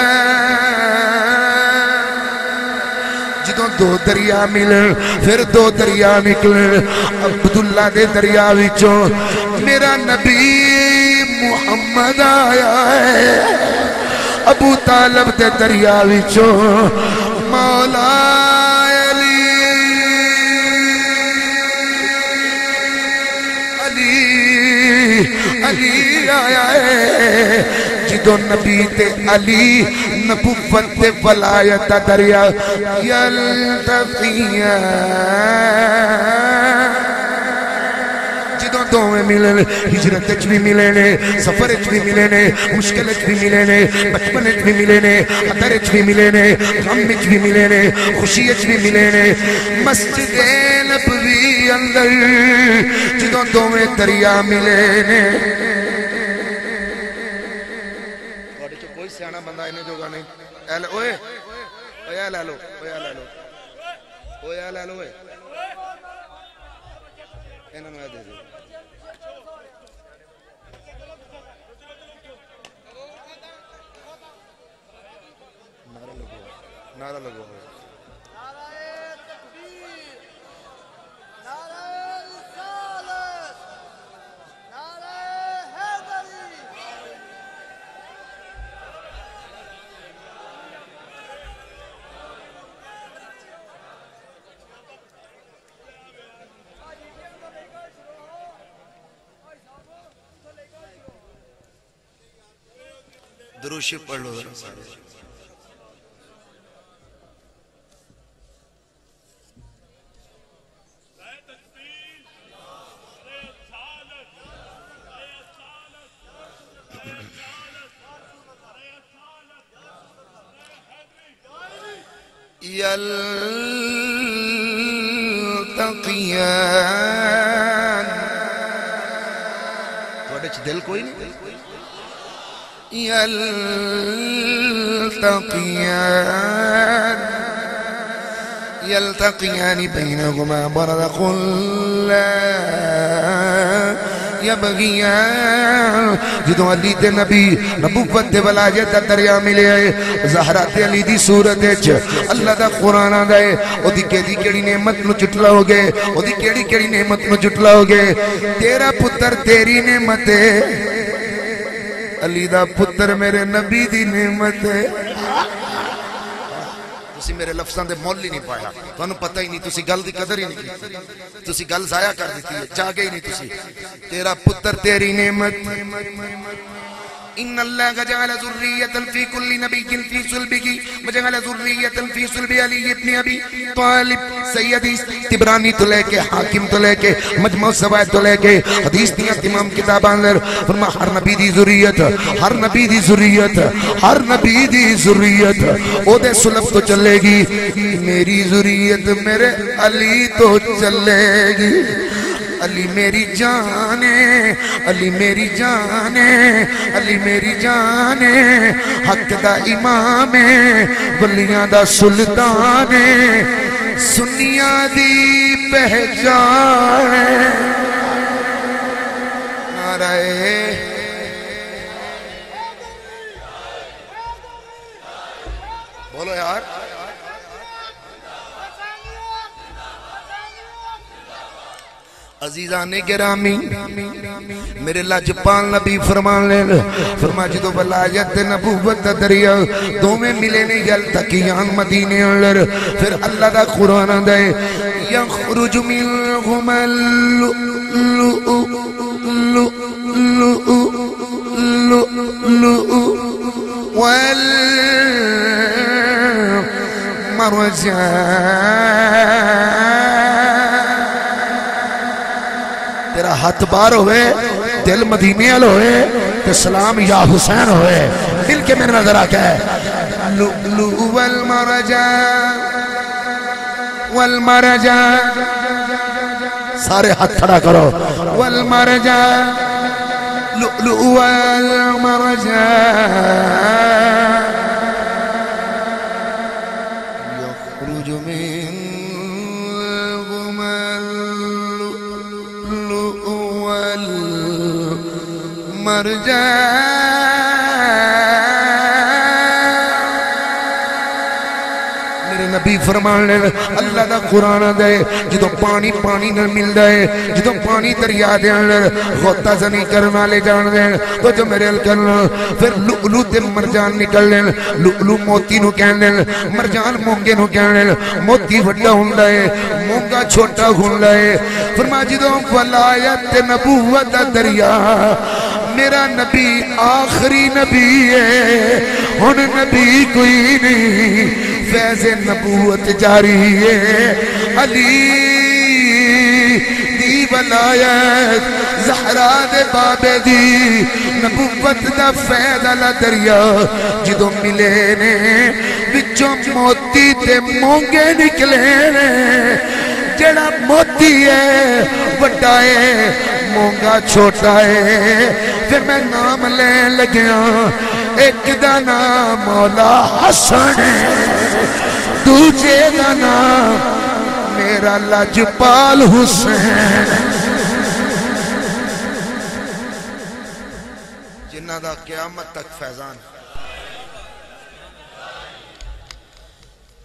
جدوں دو دریا ملن پھر دو دریا نکلن عبداللہ دے دریا وچوں میرا نبی محمد آیا ہے ابو طالب دے دریا وچوں مولا علی علی علی آیا ہے جدوں نبی تے علی نبوت تے ولایت دا دریا یلتقیان دو میں ملے نے ہجرت اچ بھی ملے نے سفر اچ بھی ملے نے مشکل اچ بھی ملے نے بچپن اچ بھی ملے نے حدر اچ بھی ملے نے غم اچ بھی ملے نے خوشی اچ بھی ملے نے مسجد نبوی اندر جدوں دو میں دریا ملے نے تواڈے چ کوئی سیاںا بندہ اینے جوگا نہیں اے اوئے اوئے لے لو اوئے لے لو اوئے لے لو اوئے انہاں نوں دے دو نعرہ لگو درود شریف پڑھ لو ذرا سارے یلتقیان تھوڑے چھ دل کوئی نہیں يلتقيان يلتقيان بينهما برزخ لا يبغيان جدو علی تے نبی نبوت تے ولایت دا دریا ملے زہرا تے علی دی صورت وچ اللہ دا قرآن آندا ہے او دی کیڑی کیڑی نعمت نو جھٹلاؤ گے او دی کیڑی کیڑی نعمت نو جھٹلاؤ گے تیرا پتر تیری نعمت ہے علی دا پتر میرے نبی دی نعمت ہے تسی میرے لفظاں دے مول ہی نہیں پایا تو انہوں پتہ ہی نہیں تسی گل دی قدر ہی نہیں کی تسی گل ضائع کر دیتی ہے جاگے ہی نہیں تسی تیرا پتر تیری نعمت ان اللہ جعل ذریتا فی کل نبی فی صلبہ وجعل ذریتا فی صلب علی ابن ابی طالب سیدی تبرانی تو لے کے حاکم تو لے کے مجموع سوائد تو لے کے حدیث دیا تمام کتابان لر فرما ہر نبی دی ذریت ہر نبی دی ذریت ہر نبی دی ذریت او دے سلف تو چلے گی میری ذریت میرے علی تو چلے گی علی میری جان ہے علی میری جان ہے علی میری جان ہے حق دا امام ہے ولیاں دا سلطان ہے سنیاں دی پہچان ہے نعرہ بولو یار عزیزان گرامی میرے لاجپال نبی فرمان لے فرما جدو ولایت نبوت دریا دو میں ملے نے یلتقیان مدینے اندر پھر اللہ دا قرآن دے یخرج منہما اللؤلؤ والمرجان تیرا ہاتھ بار ہوئے دل مدینے آل ہوئے تے سلام یا حسین ہوئے مل کے میرے نظر آکے لؤلؤ والمرجان والمرجان سارے ہاتھ کھڑا کرو والمرجان لؤلؤ والمرجان يخرج من میرے نبی فرمان لے اللہ دا قرآن دے جدو پانی پانی نہ مل دے جدو پانی دریا دے غوطہ زنی کرنا لے جان دے تو جو میرے کرنا پھر لؤلؤ تے مرجان نکل لے لؤلؤ موتی نو کہن لے مرجان مونگے نو کہن لے موتی وڈا ہوندا ہے مونگا چھوٹا ہوندا ہے فرما جدو ولایت نبوت دریا میرا نبی آخری نبی ہے ہن نبی کوئی نہیں فیض نبوت جاری ہے علی دی ولایت زہرا دے بابے دی نبوت دا فیض علا دریا جدو ملے نے بچوں موتی تے مونگے نکلے نے جڑا موتی ہے وڈا ہے مونگا چھوٹا ہے پھر میں نام لے لگیا ایک دا نام مولا حسن ہے دوجے دا نام میرا لاجپال حسین جنہ دا قیامت تک فیضان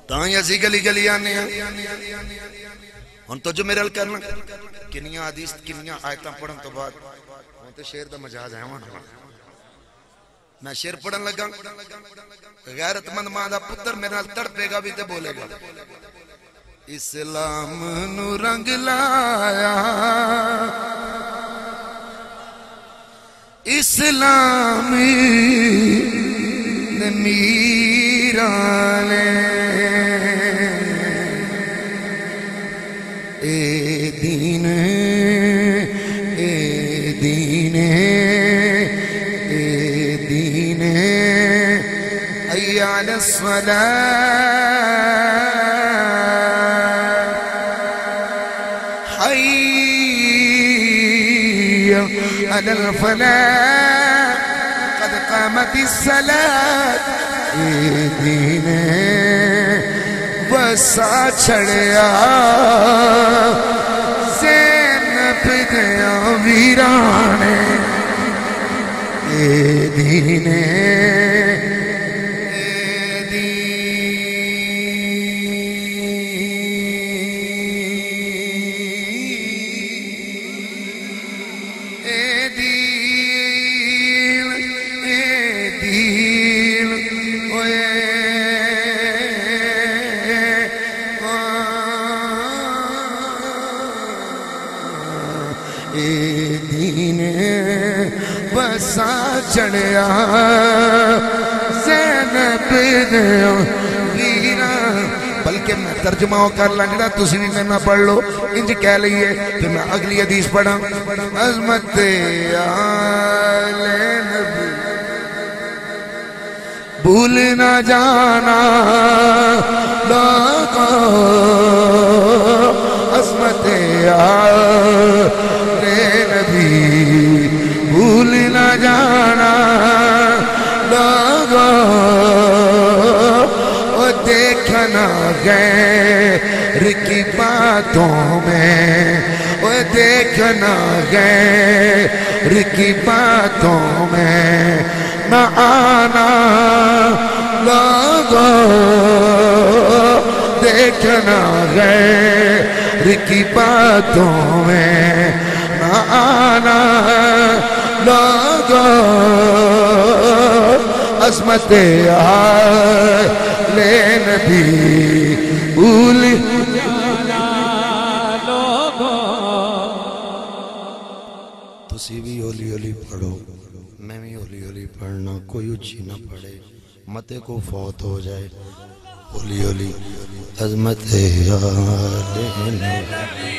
تاں ہی اسی گلی گلی آنے ہیں ہن تو جو میرے حل کرنا کنیاں حدیث کنیاں آیتاں پڑھن تو بعد ہوں تو شیر دا مجاز ہے وہاں میں شیر پڑھن لگا غیرت مند ماں دا پتر میرے نال تڑپے گا بھی تے بولے گا اسلام نو رنگ لایا اسلامی میرانے اے دین اے دین اے دین حی علی الصلاة حی علی الفلاح قد قامت الصلاة اے دین بسا چھڑیا زینب دیا ویرانے اے دین اے چڑیا زینب دیا ویران بلکہ میں ترجمہ ہو کر لگنا تسی بھی میں نہ پڑھ لو انج کہہ لئیے پھر میں اگلی حدیث پڑھا عظمت آل نبی بھول نہ جانا لاقا عظمت آل نبی بھول نہ جانا لوگو وہ دیکھنا غیر کی باتوں میں وہ دیکھنا غیر کی باتوں میں نہ آنا لوگو دیکھنا غیر کی باتوں میں نہ آنا لوگو عظمت آل نبی بھول جانا لوگو تسی بھی ہولی ہولی پڑھو میں بھی ہولی ہولی پڑھنا کوئی اچھی نہ پڑھے متے کو فوت ہو جائے ہولی ہولی عظمت آل نبی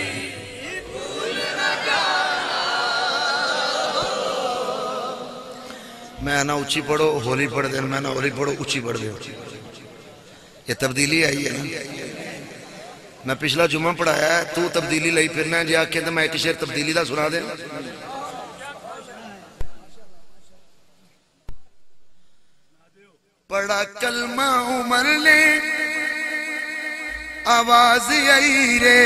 میں نہ اچھی پڑھو ہولی پڑھ دیں میں نہ ہولی پڑھو اچھی پڑھ دیں یہ تبدیلی آئی ہے نا میں پچھلا جمعہ پڑھایا ہے تو تبدیلی لئی پھرنا ہے جی آکھیں تو میں ایک شیر تبدیلی دا سنا دیں پڑھا کلمہ عمر نے آواز آئی رے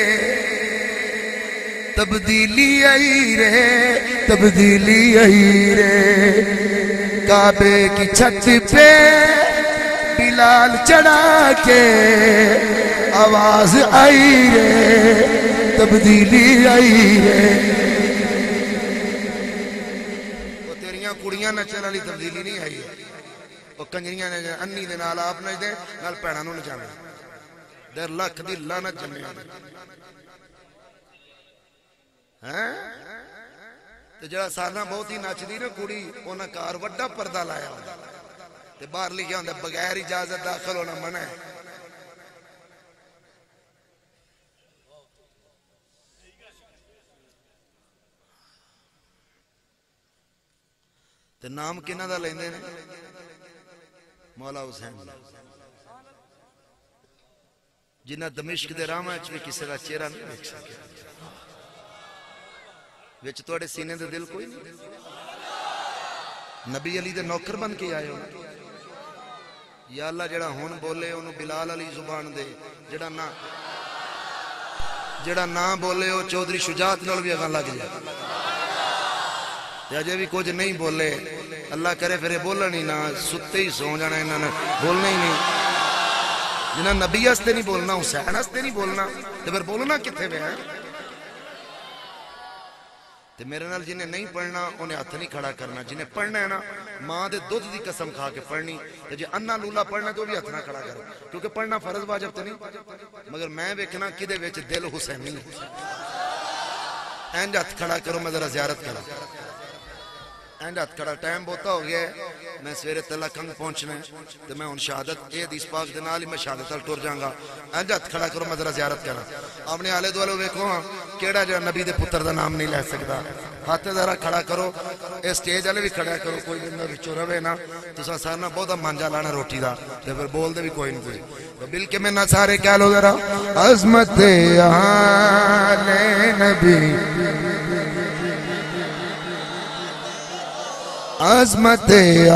تبدیلی آئی رے تبدیلی آئی رے کعبے کی چھت پہ بلال چڑھا کے آواز آئی رے تبدیلی آئی رے وہ تیریاں کڑیاں نچن والی تبدیلی نہیں آئی ہے وہ کنجریاں انی دے نال آپ نچ دے نال پیڑاں نوں نچاویں در لکھ دی لعنت جمے تو جڑا سارنا بہت ہی نچ دی نا کڑی انہاں کار وڈا پردہ لایا تے باہر لکھیا ہوندا بغیر اجازت داخل ہونا منع ہے تے نام کنہاں دا لیندے نے مولا حسین جنہ دمشق دے راما وچ بھی کسے دا چہرہ نہیں دیکھ سکے وچ توڑے سینے دے دل کوئی نہیں نبی علی دے نوکر بن کے آئے ہو یا اللہ جڑا ہون بولے انہوں بلال علی زبان دے جڑا نا جڑا نا بولے ہو چودری شجاعت نال بھی اگاں لگ جائے جاجے بھی کچھ نہیں بولے اللہ کرے پھرے بولا نہیں نا ستے ہی سو جانا انہوں نے بولنا ہی نہیں جنہاں نبی ہستے نہیں بولنا حسین ہستے نہیں بولنا تو پھر بولنا کتنے میں ہے تو میرے نال جنہیں نہیں پڑھنا انہیں ہاتھ نہیں کھڑا کرنا جنہیں پڑھنا ہے نا ماں دے دودھ دی قسم کھا کے پڑھنی تو جی انا لولا پڑھنا تو بھی ہاتھ نہ کھڑا کرو کیونکہ پڑھنا فرض واجب تو نہیں مگر میں ویکھنا کدے وچ دل حسینی اینج ہاتھ کھڑا کرو میں ذرا زیارت کرا اینج ہاتھ کھڑا ٹائم بہتا ہو گیا ہے میں سویرے تلا کنگ پہنچنا ہے تو میں ان شہادت اے حدیث پاک دے نال ہی میں شہادت تل ٹر جاؤں گا اینج ہاتھ کھڑا کرو میں ذرا زیارت کرا اپنے آلے دوالو ویکھو ہاں کیڑا جو نبی دے پتر دا نام نہیں لے سکتا ہاتھ ذرا کھڑا کرو اے سٹیج والے بھی کھڑا کرو کوئی بندہ وچوں رہے نا تساں سارنا بہت مانجا لانا روٹی دا تے پھر بول دے بھی کوئی نہیں کوئی بل کے میں نہ سارے کہہ لو ذرا عظمت آل نبی عظمت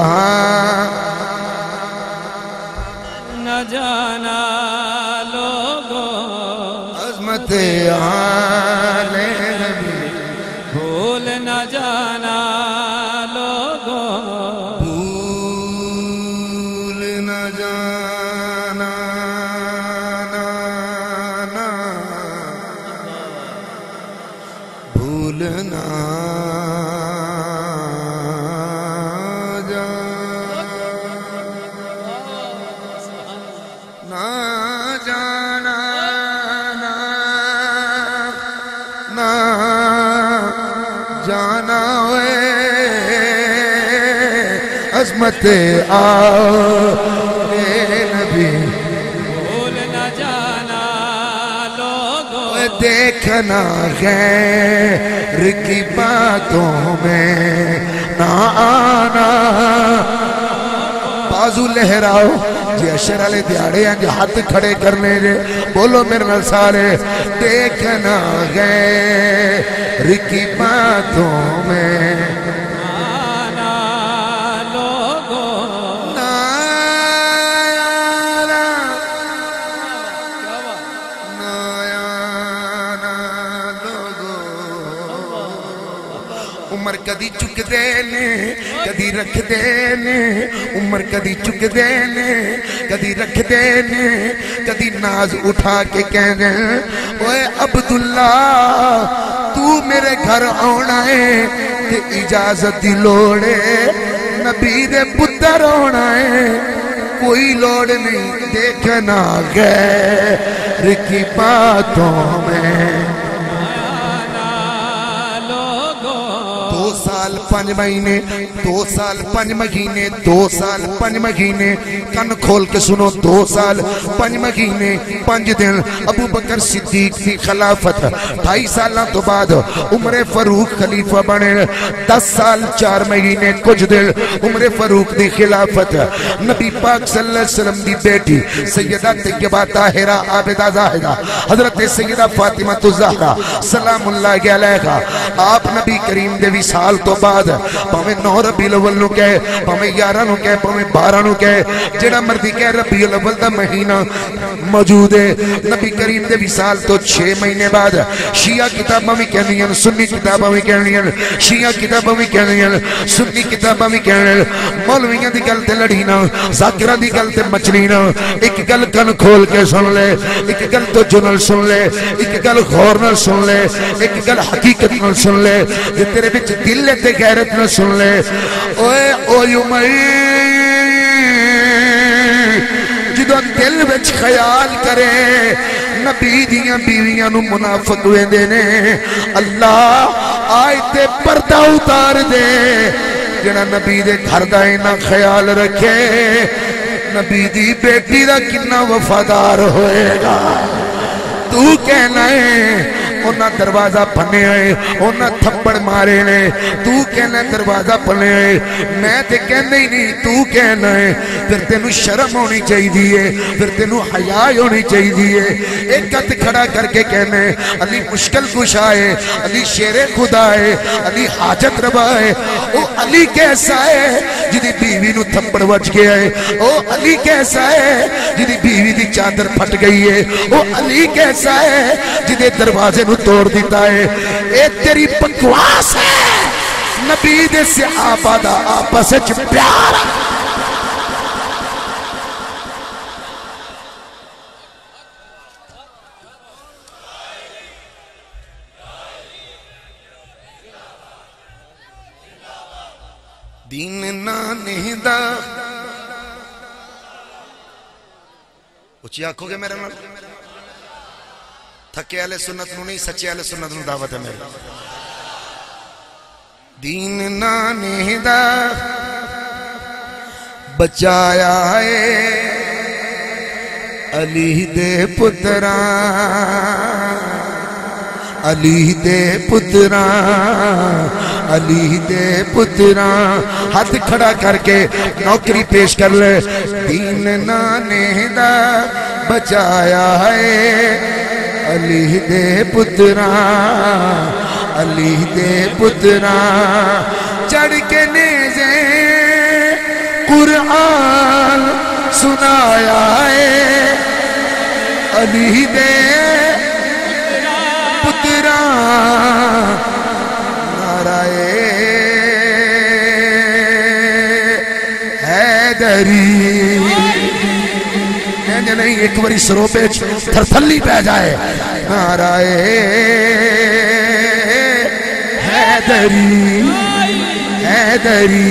نہ جانا لوگوں عظمت آل نبی بھول نہ جانا لوگوں بھول نہ جانا نا بھول نہ عظمت آل نبی بھول نہ جانا لوگوں دیکھنا غیر کی باتوں میں نہ آنا بازو لہراؤ جی اشر علی دیاڑے ہیں جی ہاتھ کھڑے کرنے جے بولو میرے نال سارے دیکھنا غیر کی باتوں میں عمر کدی چک دینے کدی رکھ دینے عمر کدی چک دینے کدی رکھ دینے کدی ناز اٹھا کے کہنے اوے عبداللہ تو میرے گھر آنا ہے کہ اجازت دی لوڑے نبی دے پتر آنا ہے کوئی لوڑ نہیں دیکھنا غیر کی باتوں میں دو سال پنج مہینے دو سال پنج مہینے دو سال پنج مہینے کن کھول کے سنو دو سال پنج مہینے پنج دن ابو بکر صدیق کی خلافت ڈھائی سالہ تو بعد عمر فاروق خلیفہ بنے دس سال چار مہینے کچھ دن عمر فاروق دی خلافت نبی پاک صلی اللہ علیہ وسلم دی بیٹی سیدہ طیبہ طاہرہ عابدہ زاہدہ حضرت سیدہ فاطمہ الزہرا سلام اللہ علیہ آپ نبی کریم دے سال تو بعد پاویں نو ربیع الاول نو کہے پاویں گیارہ نو کہے پاویں بارہ نو کہے جڑا مردی کہے ربیع الاول دا مہینہ موجود ہے نبی کریم دے وصال تو چھ مہینے بعد شیعہ کتاباں بھی کہنی ہیں سنی کتاباں بھی کہنی ہیں شیعہ کتاباں بھی کہنی ہیں سنی کتاباں بھی کہنی ہیں مولویاں دی گل تے لڑی نہ ذاکرہ دی گل تے مچلی نہ ایک گل کن کھول کے سن لے ایک گل تو جنل سن لے ایک گل غور نال سن لے ایک گل حقیقت نال سن لے جے تیرے وچ دل تے غیرت نہ سن لے اوے او یومئی جدو دل وچ خیال کرے نبی دیاں بیویاں نو منافق ویندے نے اللہ آئے تے پردہ اتار دے جڑا نبی دے گھر دا اینا خیال رکھے نبی دی بیٹی دا کنا وفادار ہوئے گا تو کہنا ہے انہاں دروازہ پھنے آئے انہاں تھپڑ مارے نے تو کہنا ہے دروازہ پھنے آئے میں تے کہنا ہی نہیں تو کہنا ہے پھر تینوں شرم ہونی چاہی دیئے پھر تینوں حیاء ہونی چاہی دیئے ایک کت کھڑا کر کے کہنا ہے علی مشکل کشا ہے علی شیر خدا ہے علی حاجت ربا ہے او علی کیسا ہے جدی بیوی نو تھپڑ وچ گیا ہے او علی کیسا ہے جدی بیوی دی چادر پھٹ گئی ہے او علی کیسا ہے جدی دروازے نو توڑ دیتا ہے اے تیری بکواس ہے نبی دے صحابہ دا آپس وچ پیار دین نانے دا اچھی آنکھو گے میرے نال تھکے اہل سنت نو نہیں سچے اہل سنت نو دعوت ہے میرے دین نانے دا بچایا ہے علی دے پتران علی دے پتران علی دے پتران ہاتھ کھڑا کر کے نوکری پیش کر لے دین نانے دا بچایا ہے علی دے پتران علی دے پتران چڑھ کے نیزے قرآن سنایا ہے علی دے پتران نعرہ حیدری نہیں ایک باری سرو پہ تھرتھلی پہ جائے نعرہ حیدری حیدری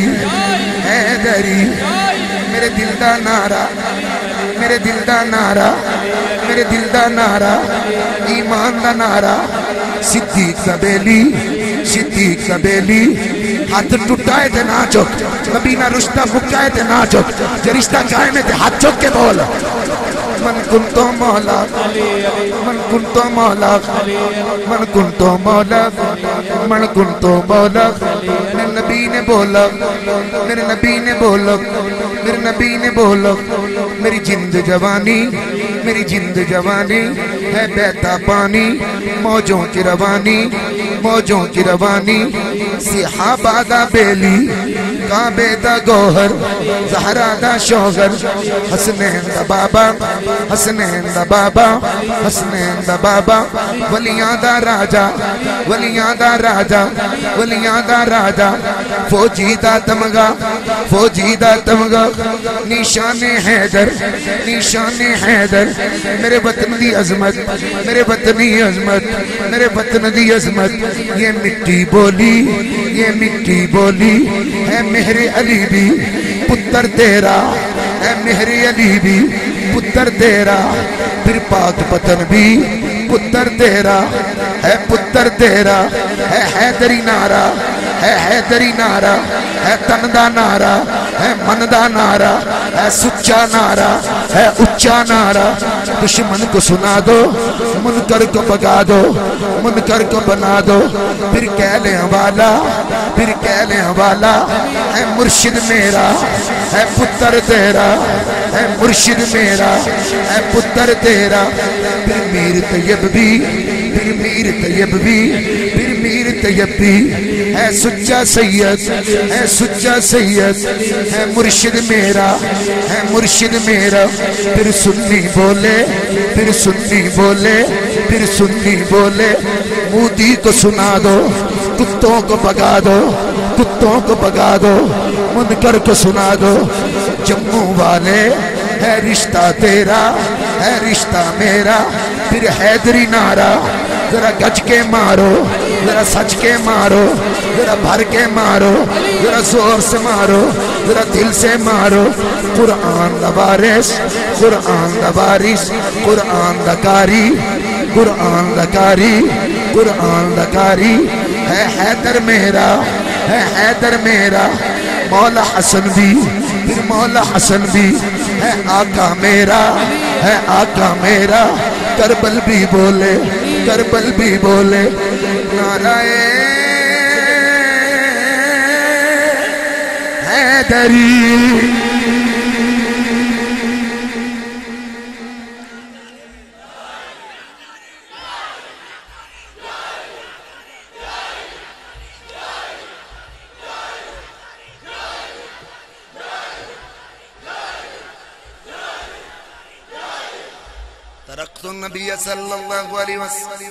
حیدری میرے دل دا نعرہ میرے دل دا نعرہ میرے دل دا نعرہ ایمان دا نعرہ صدیق دا بیلی صدیق دا بیلی ہاتھ ٹوٹائے تھے نہ چک نبی نہ رشتہ مکائے تھے نہ چک جو رشتہ قائم تھے ہاتھ چک کے بول من کنتو مولا من کنتو مولا من کنتو مولا من کنتو مولا میرے نبی نے بولا میرے نبی نے بولا میرے نبی نے بولا میری جند جوانی میری جند جوانی ہے بہتا پانی موجوں کی روانی موجوں کی روانی صحابہ دا بیلی کعبے دا گوہر زہرا دا شوہر حسنین دا بابا حسنین دا بابا حسنین دا بابا ولیاں دا راجہ ولیاں دا راجہ ولیاں دا راجہ فوجی دا تمغہ فوجی دا تمغہ نشان حیدر نشان حیدر میرے وطن دی عظمت میرے وطنی عظمت میرے وطن دی عظمت یہ مٹی بولی یہ مٹی بولی ہے مہر علی بھی پتر تیرا ہے مہر علی بھی پتر تیرا پھر پاک پتن بھی پتر تیرا ہے پتر تیرا ہے حیدری نعرہ ہے حیدری نعرہ ہے تندہ نعرہ ہے مندہ نعرہ ہے سچا نعرہ ہے اچا نعرہ دشمن کو سنا دو منکر کو بگا دو منکر کو بنا دو پھر کہہ لیں والا پھر کہہ لیں والا ہے مرشد میرا ہے پتر تیرا ہے مرشد میرا ہے پتر تیرا پھر میر طیب بھی پھر میر طیب بھی پھر میر طیب بھی ہے سچا سید ہے سچا سید ہے مرشد میرا ہے مرشد میرا پھر سنی بولے پھر سنی بولے پھر سنی بولے مودی کو سنا دو کتوں کو بگا دو کتوں کو بگا دو منکر کو سنا دو جموں والے ہے رشتہ تیرا ہے رشتہ میرا پھر حیدری نعرہ ذرا گج کے مارو ذرا سچ کے مارو ذرا بھر کے مارو ذرا زور سے مارو ذرا دل سے مارو قرآن دا وارث قرآن دا وارث قرآن دا کاری قرآن دا کاری قرآن دا کاری ہے حیدر میرا ہے حیدر میرا مولا حسن بھی پھر مولا حسن بھی ہے آقا میرا ہے آقا میرا کربل بھی بولے کربل بھی بولے نعرہ حیدری تركت النبي صلى الله عليه وسلم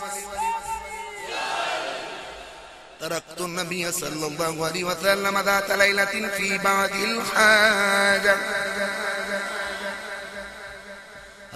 تركت النبي صلى الله عليه وسلم ذات ليلة في بعض الحاجة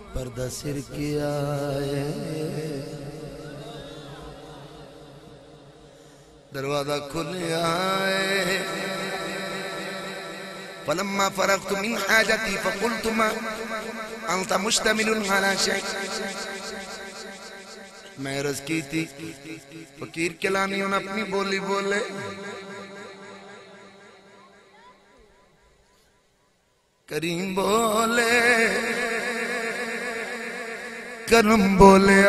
پردہ سر کیا ہے دروازہ کھلیا ہے فلما فرغت من حاجتي فقلت ما انت مشتمل على شيء میں عرض کی تھی فقیر کلانی انہوں اپنی بولی بولے کریم بولے کرم بولے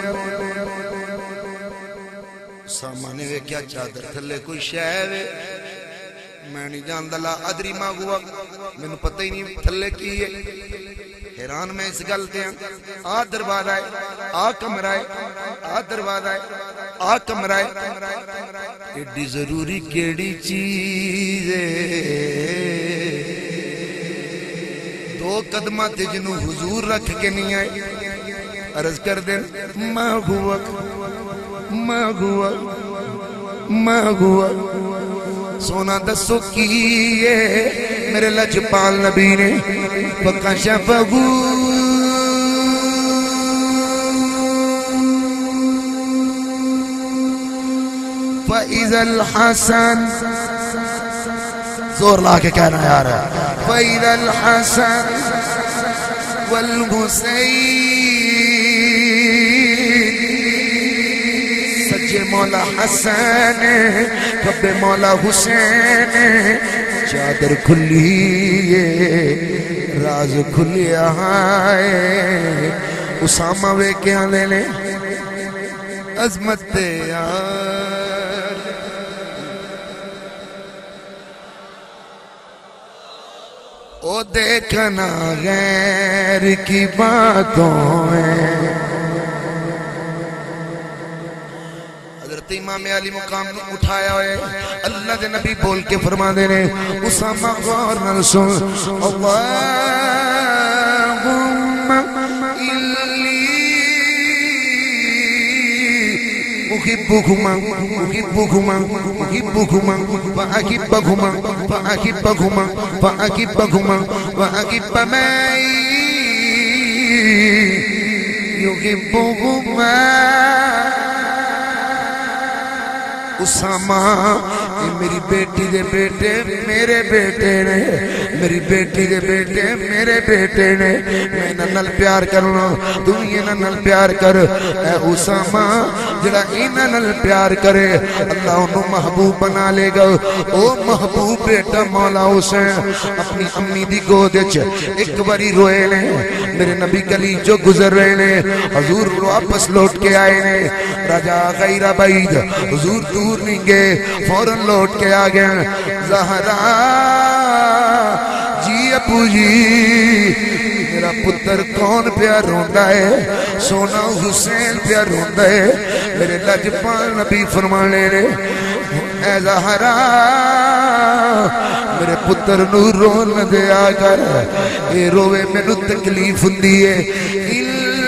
سامانے وے کیا چادر تھلے کوئی شہر میں نہیں جان دلا ادری ماں ہوا میں نے پتہ ہی نہیں تھلے کی ہے حیران میں اس گلتے ہیں آ دروازہ ہے آ کمرہ ہے آ دروازہ ہے آ کمرہ ہے ایڈی ضروری کیڑی چیز ہے دو قدمہ تے جنہوں حضور رکھ کے نہیں آئے عرض کر دیں ماں ہوا ماں ہوا ماں ہوا سونا دسو کیے میرے لجپال نبی نے فَكَشَفَهُ فَإِذَا الْحَسَنِ زور لا کے کہنا یار فَإِذَا الْحَسَنِ وَالْحُسَيْنِ سجے مولا حسین کب مولا حسین چادر کھلی راز کھلیا ہے اسامہ وے کیا لے لے عظمت یار او دیکھنا غیر کی باتوں میں حضرت امام علی مقام نے اٹھایا ہوئے اللہ دے نبی بول کے فرما دے رہے اسامہ غور نہ سن اللہم اللی محبکما محبکما محبکما فاحبکما فاحبکما فاحبکما فاحب من یحبکما اسامہ یہ میری بیٹی دے بیٹے میرے بیٹے نے میری بیٹی دے بیٹے میرے بیٹے نے میں انہاں نال پیار کرنا تو انہاں نال پیار کر اے اسامہ جڑا انہاں نال پیار کرے اللہ انہوں محبوب بنا لے گا او محبوب بیٹا مولا حسین اپنی امی دی گود وچ ایک باری روئے نے میرے نبی گلی جو گزر رہے نے حضور واپس لوٹ کے آئے نے رجا غیر بعید حضور دور نہیں گئے فوراں لوٹ کے آگئے زہرا جی ابو جی میرا پتر کون پیا روندا ہے سونا حسین پیا روندا ہے میرے لجپال نبی فرمانے نے اے زہرا میرے پتر نو رون دے آگر اے روے میں نو تکلیف ہوندی ہے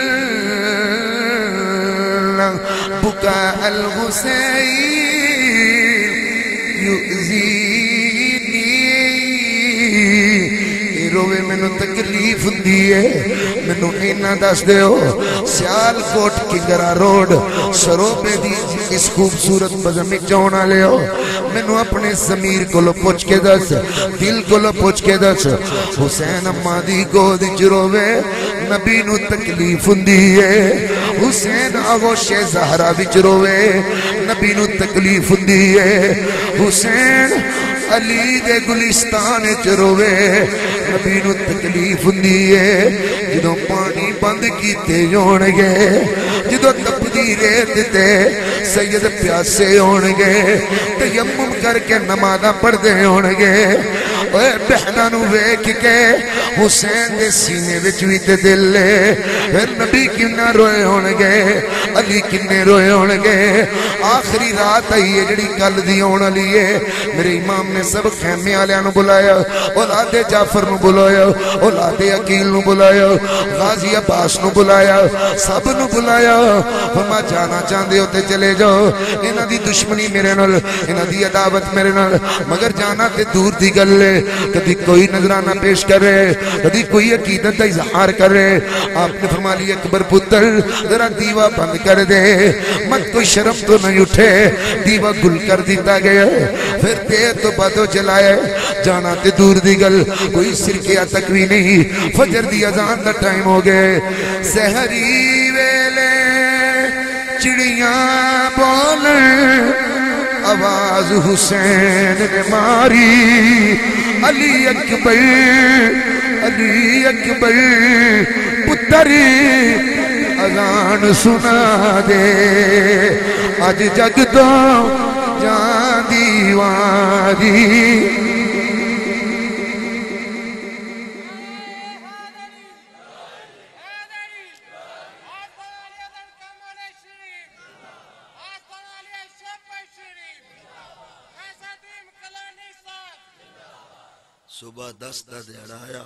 بکا الحسین یؤذینی روے میں نو تکلیف دیئے میں نو اینا دس دے ہو سیال کوٹ کی گرہ روڈ سروپے دی اس خوبصورت بزمک جونا لے ہو میں نو اپنے ضمیر کو لو پوچھ کے دس دل کو لو پوچھ کے دس حسین اماں دی گود جروے نبی نو تکلیف دیئے حسین آغوش زہرہ بھی جروے نبی نو تکلیف دیئے حسین علی دے گلستان چروے نبی نو تکلیف دیئے جدو پانی بند کیتے جون گے جدو تپدی ریت تے سید پیاسے ہون گے تیمم کر کے نمازہ پڑھ دے ہون گے اے بہنہ نو ویک کے حسین دے سینے وچوی تے دل لے پھر نبی کنہ روئے ہون گے علی کنے روئے ہون گے آخری رات آئی ہے جڑی کل دی ہون لیے میرے امام نے سب خیمے آلیاں نو بلایا اولاد جعفر نو بلایا اولاد عقیل نو بلایا غازی عباس نو بلایا سب نو بلایا فرما جانا چاندے ہوتے چلے جاؤ انہاں دی دشمنی میرے نال انہاں دی عداوت میرے نال مگر جانا تے دور دی گل لے کبھی کوئی نظرانہ پیش کرے، کبھی کوئی عقیدت کا اظہار کرے، آپ نے فرما لیا اکبر پتر ذرا دیوا بند کر دے، مت کوئی شرم تو نہیں اٹھے، دیوا گل کر دیتا گیا، پھر دیر تو بدو جلائے، جانا تے دور دی گل، کوئی سرکیہ تک بھی نہیں، فجر دی اذان دا ٹائم ہو گئے، سحری ویلے چڑیاں بولیں، آواز حسین نے ماری، علی اکبر علی اکبر پتر اذان سنا دے، آج جگ تو جان دیواری۔ صبح دس دا دیڑا آیا،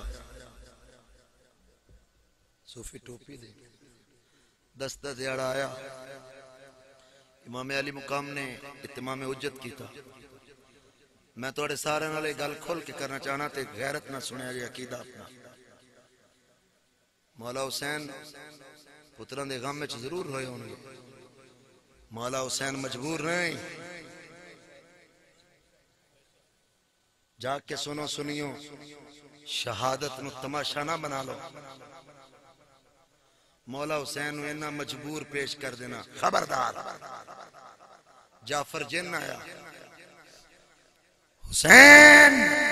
صوفی ٹوپی دے دس دا دیڑا آیا، امام علی مقام نے اتمام حجت کی تھا۔ میں توڑے سارے نالے گل کھول کے کرنا چاہنا تے غیرت نہ سنیا گیا عقیدہ اپنا۔ مولا حسین پتران دے غم میں ضرور ہوئے ہوں گے، مولا حسین مجبور نہیں، جا کے سنو سنیو، شہادت نو تماشا نہ بنا لو، مولا حسین نو اینا مجبور پیش کر دینا، خبردار جعفر جن آیا، حسین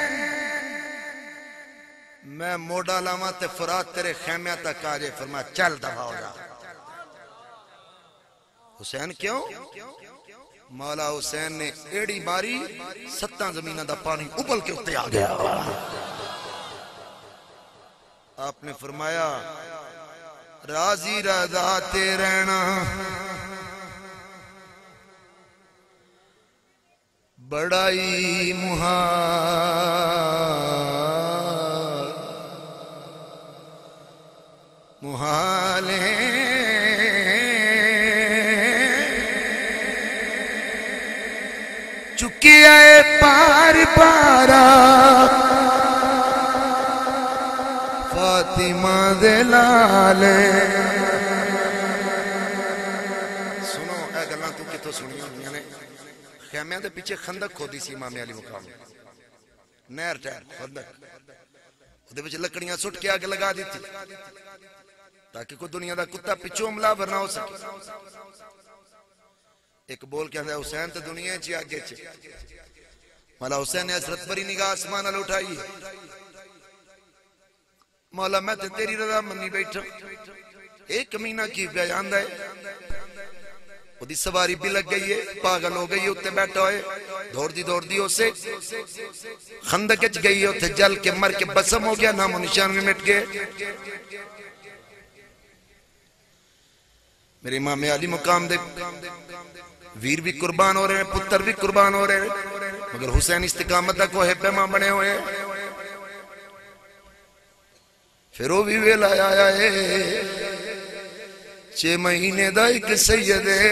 میں موڈا لاما تے فرات تیرے خیمیہ تک آجے، فرمایا چل دفع ہو جا۔ حسین کیوں؟ مولا حسین نے ایڑی باری ستاں زمینہ دا پانی ابل کے اتے آ گیا۔ آپ نے فرمایا راضی رضا تے رہنا، بڑائی محال محالیں چکے آئے پار پارا، فاطمہ دلالے۔ سنو اے گلان تو کتو سنی ہوئی نے، خیمیاں دے پیچھے خندق کھودی سی امام علی مقام، نہر ٹیر خندق، دے پیچھے لکڑیاں سٹ کے آگے لگا دی تھی تاکہ کوئی دنیا دا کتا پیچھو حملہ ورنہ ہو سکے۔ ایک بول کے اندھا حسین تے دنیا چی آگے چھے، مولا حسین نے حضرت بری نگاہ آسمان علی اٹھائی، مولا میں تے تیری رضا منی بیٹھا، ایک کمینہ کی بیان دائے، وہ دی سواری بھی لگ گئی ہے، پاگل ہو گئی ہے، اتے بیٹھا ہوئے، دھوڑ دی دھوڑ دی اسے خندقچ گئی ہے، اتے جل کے مر کے بسم ہو گیا، نام و نشان میں مٹ گئے۔ میرے امام علی مقام دے ویر بھی قربان ہو رہے ہیں، پتر بھی قربان ہو رہے ہیں، مگر حسین استقامت دا کوہ پیما بنے ہوئے ہیں۔ پھر وہ بھی ویل آیا ہے چھ مہینے دا ایک سید ہے،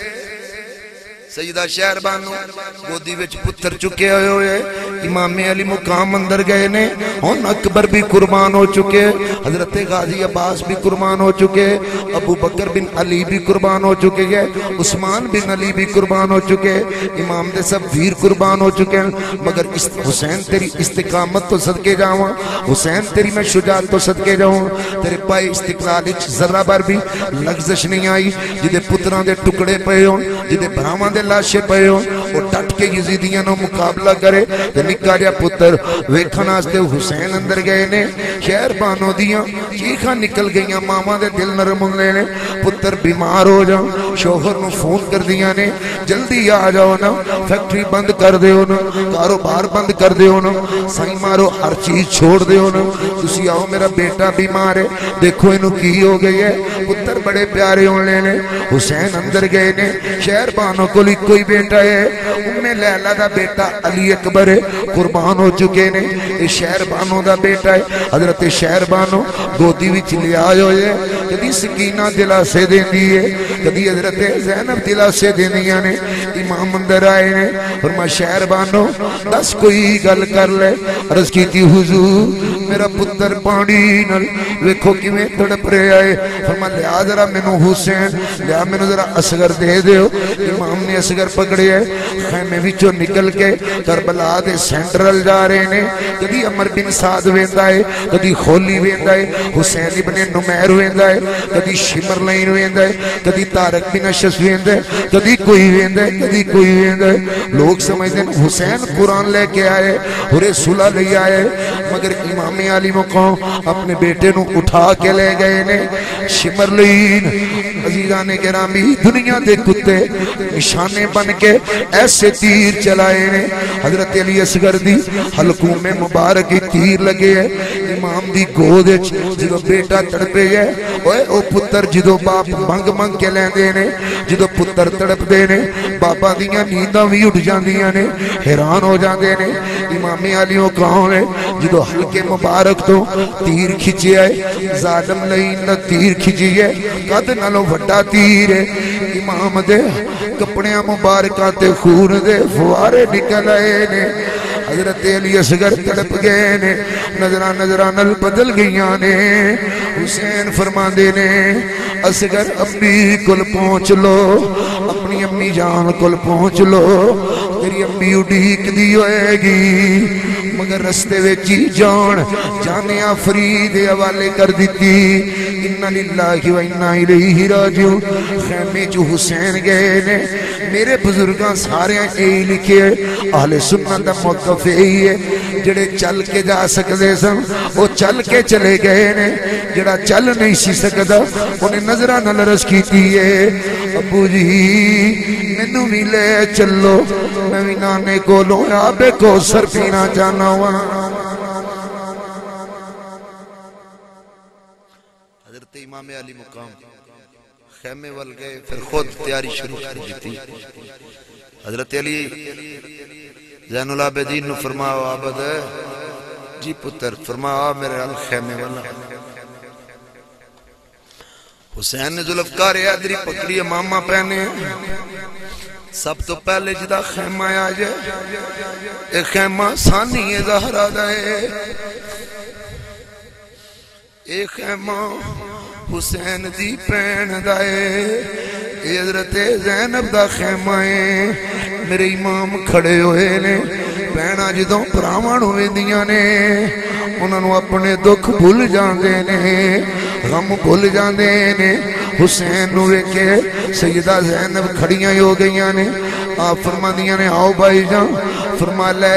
سیدہ شہر بانو گودی وچ پتر چکے ہوئے ہوئے، امام علی مقام اندر گئے نے، ہون اکبر بھی قربان ہو چکے، حضرت غازی عباس بھی قربان ہو چکے، ابو بکر بن علی بھی قربان ہو چکے گئے، عثمان بن علی بھی قربان ہو چکے، امام دے سب ویر قربان ہو چکے ہیں، مگر حسین تیری استقامت تو صدقے جاؤں، حسین تیری میں شجاعت تو صدقے جاؤں، تیرے پائے استقلال ذرہ بار بھی لغزش نہیں آئی، جدے پتران دے ٹکڑے پہے ہوں، جدے بھرامان دے لاشے پہے ہوں، وہ ٹٹ کے یزیدیاں نو مقابلہ کرے، تے نکا جا پتر ویکھنا آستے حسین اندر گئے نے، شہر بانو دیاں چیخاں نکل گئیاں، ماما دے دل نرم ہوندے نے، پتر بیمار ہو جاؤں، شوہر نو فون کر دیاں نے، جلدی آ جاؤ نا، فیکٹری بند کر دے ہو نا، کاروبار بند کر دے ہو نا، سائیں مارو ہر چیز چھوڑ دے ہو نا، تسی آؤ میرا بیٹا بیمار ہے، دیکھو انو کی ہو گئی ہے، پتر بڑے پیارے ہونے نے، حسین اندر گئے نے، شہر بانو کو لی کوئی بیٹا ہے، ام لیلہ دا بیٹا علی اکبر ہے، قربان ہو چکے نے، یہ شہر بانو دا بیٹا ہے، حضرت شہر بانو گودی وچ لے آئے ہوئے، کدی سکینہ دلا سے دین دیئے، کدی حضرت زینب دلا سے دین دیا نے، امام اندر آئے نے فرمایا شہر بانو دس کوئی گل کر لے عرض کی تھی حضور میرا پتر پانی نل ویکھو کی میں تڑپ رہے آئے فرمایا لیا ذرا منو حسین لیا منو ذرا اصغر دے دیو امام نے اصغر پکڑے ہے خیمے وچوں نکل کے کربلا دے سینٹرل جا رہے نے کدی عمر بن سعد ویندا ہے کدی خولی ویندا ہے حسین ابن نمیر ویندا ہے کدی شمر لائن ویندا ہے کدی طارق بن اشس ویندا ہے کدی کوئی ویندا ہے کدی کوئی ویندا ہے لوگ سمجھتے ہیں حسین قرآن لے کے آئے ہورے صلح لے آئے مگر امام علی مقام اپنے بیٹے نو اٹھا کے لے گئے نے شمر لائن عزیزان گرامی دنیا دے کتے نشانے بن کے ایسے تیر چلائے نے حضرت علی اصغر دی حلقوں میں مبارک تیر لگے ہے امام دی گود جدو بیٹا تڑپے ہے اوے او پتر جدو باپ منگ منگ کے لین دے نے جدو پتر تڑپ دے نے بابا دیاں نینداں بھی اٹھ جاندیاں نے حیران ہو جاندے نے امام علی وہ کون ہے جدو حلقے مبارک تو تیر کھچے ہے ظالم لئین نہ تیر کھچی ہے قد نالو وڈا تیر ہے امام دے کپڑیاں مبارکاں تے خون دے فوارے نکل آئے نے حضرت علی اصغر تڑپ گئے نے نظران نظران بدل گئیاں نے حسین فرما دے نے اصغر امی کل پہنچ لو اپنی امی جان کل پہنچ لو تیری امی اڈیک دی ہوئے گی مگر رستے ویچی جان جانیا فرید حوالے کر دیتی انہا للہ و انہا الیہ راجعون خیمے جو حسین گئے نے میرے بزرگاں سارے اے لکھے اہل سنت دا موقف ہی ہے جڑے چل کے جا سکتے سن وہ چل کے چلے گئے نے جڑا چل نہیں سی سکتا انہیں نظرہ نہ لرس کی ہے ابو جی مینوں بھی لے چلو میں بھی نانے کو لوں آبے کو سر پینا جانا ہوا حضرت امام علی مقام خیمے وال گئے پھر خود تیاری شروع کر دیتی حضرت علی زین العابدین نے فرمایا عابد ہے جی پتر فرمایا میرے حال خیمے والا حسین نے ذوالفقار حیدری پکڑی امامہ پہنے سب تو پہلے جدا خیمہ آ جائے ایک خیمہ ثانی زہرا دائے ایک خیمہ حسین دی پین دائے حضرت زینب دا خیمہ ہے میرے امام کھڑے ہوئے نے پہنا جدوں پرامان ہوئے دیا نے انہوں اپنے دکھ بھول جاندے نے غم بھول جاندے نے حسین نوے کے سیدہ زینب کھڑیاں ہو گئیاں نے آپ فرما دیا نے آؤ بھائی جان فرما لے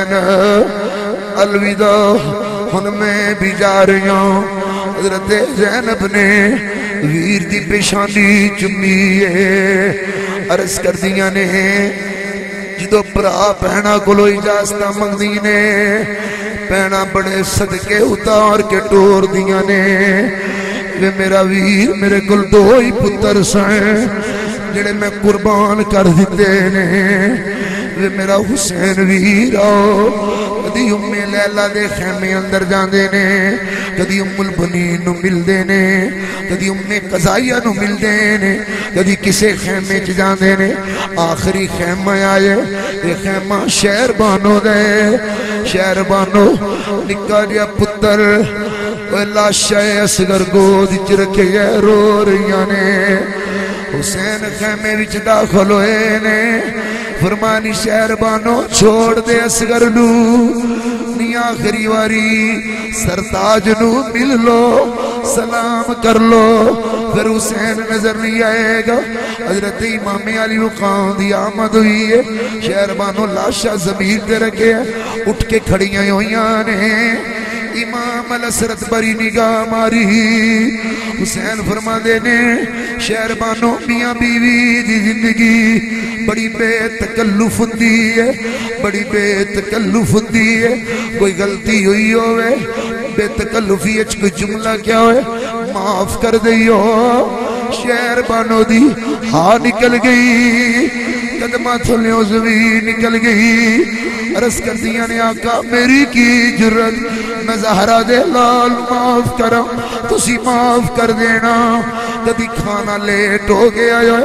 زینب الوداع ان میں بھی جا رہی ہوں حضرت زینب نے ویر دی پیشانی چمی ہے عرض کر دیا نے جدو پرا پہنا کلو اجازتہ مانگدی نے پہنا بڑے صدقے اتار کے ٹور دیا نے وے میرا ویر میرے کل دو ہی پتر سائیں جڑے میں قربان کر دیتے نے وے میرا حسین ویر آؤ کدی ام لیلہ دے خیمے اندر جاندے نے کدی ام البنین نو مل دے نے کدی ام قضائیہ نو مل دے نے کدی کسے خیمے چ جاندے نے آخری خیمہ آئے یہ خیمہ شہر بانو دے شہر بانو نکا جیا پتر لاشا اصغر گود وچ رکھے رو رہیاں نے حسین خیمے وچ داخل ہوئے نے فرمانی شہر بانو چھوڑ دے اصغر نو نی آخری واری سرتاج نو مل لو سلام کر لو پھر حسین نظر نہیں آئے گا حضرت امام علی مقام دی آمد ہوئی ہے شہر بانو لاشا زمین دے رکھے اٹھ کے کھڑیاں ہوئیاں نے امام الاسرت بری نگاہ ماری حسین فرما دینے شہر بانو میاں بیوی دی زندگی بڑی بے تکلف ہوتی ہے بڑی بے تکلف ہوتی ہے کوئی غلطی ہوئی ہوئے بے تکلفی اچھ کوئی جملہ کیا ہوئے معاف کر دیو شہر بانو دی ہاں نکل گئی قدمہ تھلیوں زوی نکل گئی عرض کر دیا نے آقا میری کی جرت میں زہرہ دے لال معاف کرم تسی معاف کر دینا کدی کھانا لیٹ ہو گیا ہے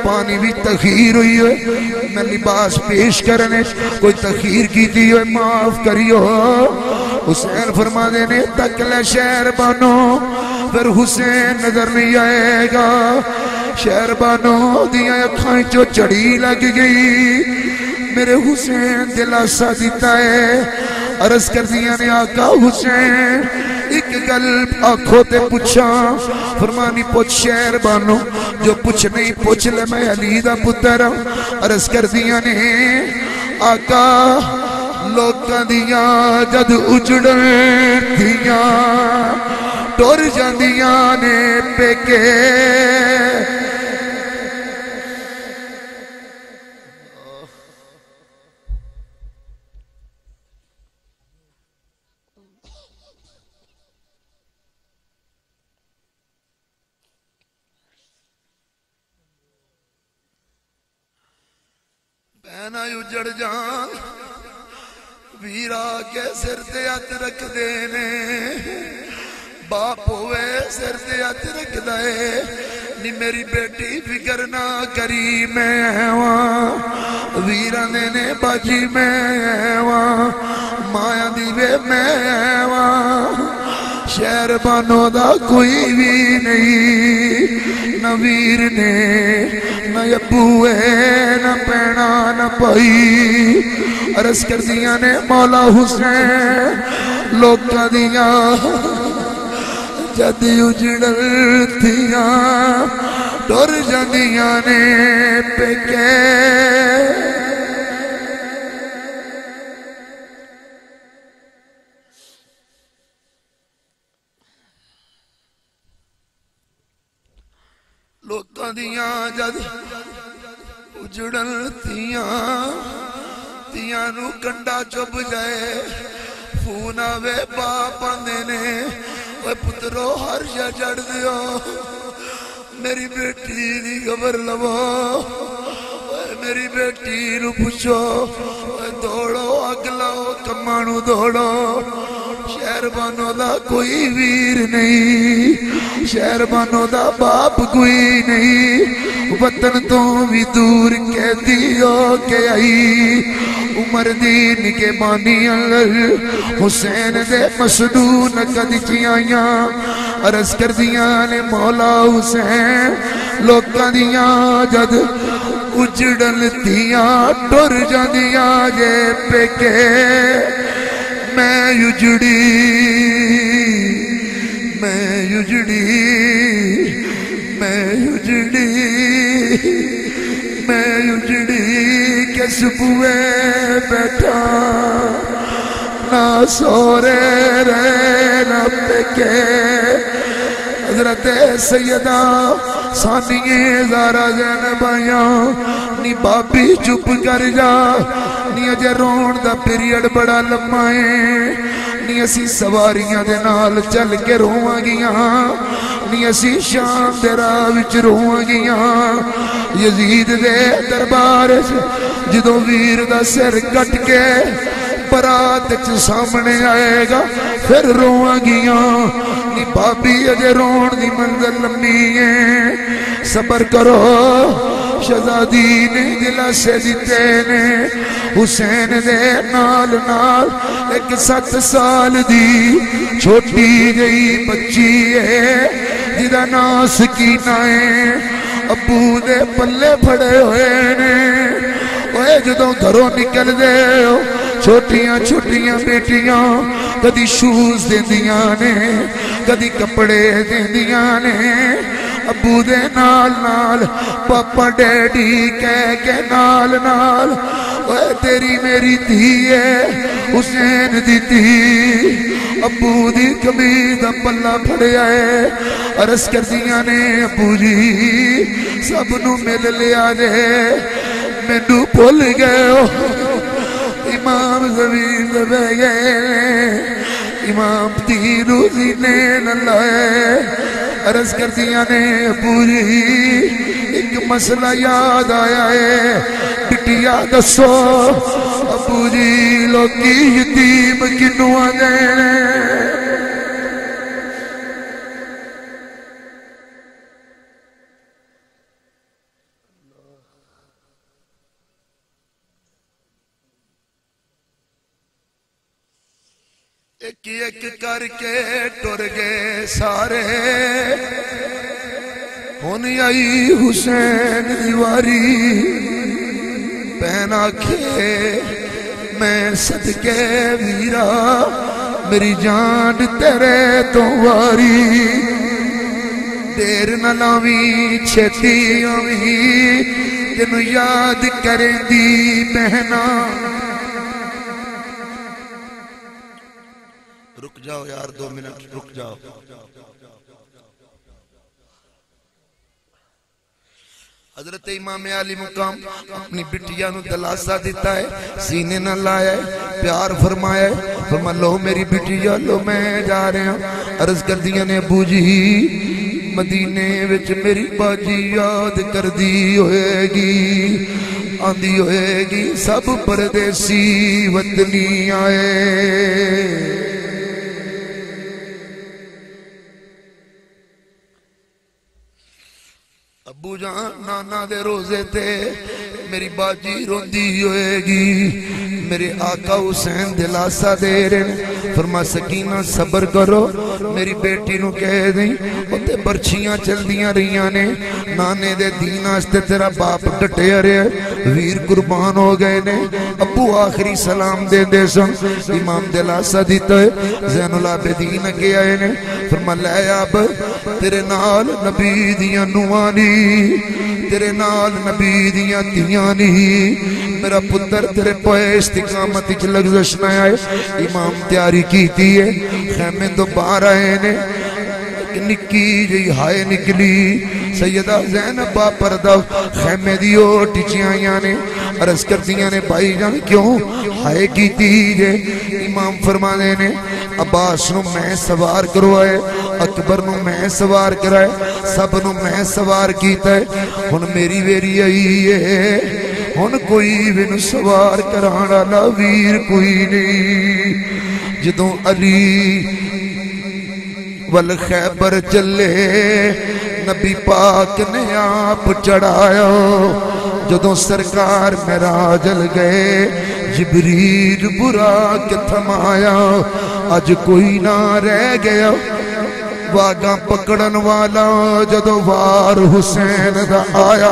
پانی بھی تخیر ہوئی ہوئے میں لباس پیش کرنے کوئی تخیر کی دی ہوئے معاف کریو حسین فرما دینے تک لے شہر بانو پھر حسین نظر نہیں آئے گا شہر بانو دیا اکھائیں جو چڑی لگ گئی میرے حسین دلاسا دیتا ہے عرض کر دیا نے آقا حسین ایک گل آنکھوں تے پوچھا فرمانی پوچھ شہر بانو جو پوچھ نہیں پوچھ لے میں علی دا پتر عرض کر دیا نے آقا لوکاں دیاں جد اجڑن دیاں ٹور جاندیاں نے پیکے بہنا اجڑ جان ویرا کے سر تے ہاتھ رکھ دینے باپ ہوئے سر تے ہاتھ رکھ دے نی میری بیٹی فکر نہ کری میں وہاں ویرا دینے باجی میں وہاں مایا دیوے میں وہاں شہر بانو دا کوئی بھی نہیں نہ ویر نے نہ ابوے نہ پینا نہ پائی عرض کر دیا نے مولا حسین لوکاں دیاں جد اجڑل تھیاں ٹور جاندیاں نے پیکے لوکاں دیاں جد اجڑل تھیاں تیاں نو کنڈا چب جائے فونا وے باپ آندے نے اوے پترو ہر شا جڑ دیو میری بیٹی دی خبر لو میری بیٹی نو پوچھو دوڑو اگلاو کمانو دوڑو شہر بانو دا کوئی ویر نہیں شہر بانو دا باپ کوئی نہیں وطن تو بھی دور کہتی ہو کہ آئی عمر دین کے بانی اللہ حسین دے مسنون قد چیاں عرض کر دیاں نے مولا حسین لوکاں دیاں جد اجڑل دیاں ٹور جاندیاں جے پیکے میں اجڑی میں اجڑی میں اجڑی میں اجڑی کس بوئے بیٹھا نہ سورے رہے نہ پکے حضرت سیدہ سانیے زارا زینب آیاں نی بابی چپ کر جا نی اجے رون دا پیریڈ بڑا لمائیں نی اسی سواریاں دے نال چل کے روواں گیاں نی اسی شام دے راہ وچ روواں گیاں یزید دے دربار جدوں ویر دا سر کٹ کے برات چ سامنے آئے گا پھر روواں گیاں نی بابی اجے رون دی منزل لمبی ہے صبر کرو شہزادی نے دلا سے دیتے نے حسین دے نال نال ایک ست سال دی چھوٹی گئی بچی ہے جدا ناس کی نائیں ابو دے پلے پھڑے ہوئے نے اوے جدوں گھروں نکل دے ہو چھوٹیاں چھوٹیاں بیٹیاں کدی شوز دے دیاں نے کدی کپڑے دے دیاں نے ابو دے نال نال پاپا ڈیڈی کہہ کے نال نال اوے تیری میری دھی ہے حسین دی دھی ابو دی قمیض دا پلہ پھڑیا ہے عرض کر دیاں نے ابو جی سب نو مل لیا جے مینوں بھول گئے ہو امام زمین دے بہ گئے امام دی روزی نے نہ لائے عرض کر دیا نے ابو جی ایک مسئلہ یاد آیا ہے بٹیا دسو ابو جی لوکی یتیم کنوں آنے ایک ایک کر کے ٹر گئے سارے ہونی آئی حسین دیواری پہنا کے میں صدقے ویرا میری جان تیرے تو واری دیر نہ لاویں چھتی آویں تینوں یاد کریں دی بہنا رک جاؤ یار دو منٹ رک جاؤ حضرت امام علی مقام اپنی بٹیا نو دلاسہ دیتا ہے سینے نہ لایا ہے پیار فرمایا ہے فرما لو میری بٹیا لو میں جا رہے ہیں عرض کر دیا نے ابو جی مدینے وچ میری باجی یاد کر دی ہوئے گی آندھی ہوئے گی سب پردیسی وطنی آئے ابو جان نانا دے روزے تے میری باجی روندی ہوئے گی میرے آقا حسین دلاسہ دے رہے فرما سکینہ صبر کرو میری بیٹی نو کہہ دیں اتے برچیاں چل دیاں رہیاں نے نانے دے دین آستے تیرا باپ ڈٹے رہے ویر قربان ہو گئے نے ابو آخری سلام دے دے سن امام دلاسہ دیتا ہے زین العابدین اگے آئے نے فرما لے اب تیرے نال نبی دیاں نوانی تیرے نال نبی دیاں تیانی میرا پتر تیرے پوئے استقامت اچھ لگزش نہ آئے امام تیاری کیتی ہے خیمے دو بار آئے نے نکی جی ہائے نکلی سیدہ زینب با پردہ خیمے دیو ٹچیاں یانے عرض کر دیا نے بھائی جان کیوں ہائے کیتی جے امام فرمانے نے عباس نو میں سوار کروائے اکبر نو میں سوار کرائے سب نو میں سوار کیتا ہے ہن میری ویری آئی ہے ہن کوئی بن سوار کرانا لا ویر کوئی نہیں جدوں علی والخیبر چلے نبی پاک نے آپ چڑھایا جدوں سرکار میرا جل گئے جبریل برا کے تھمایا آج کوئی نہ رہ گیا واگاں پکڑن والا جدوں وار حسین دا آیا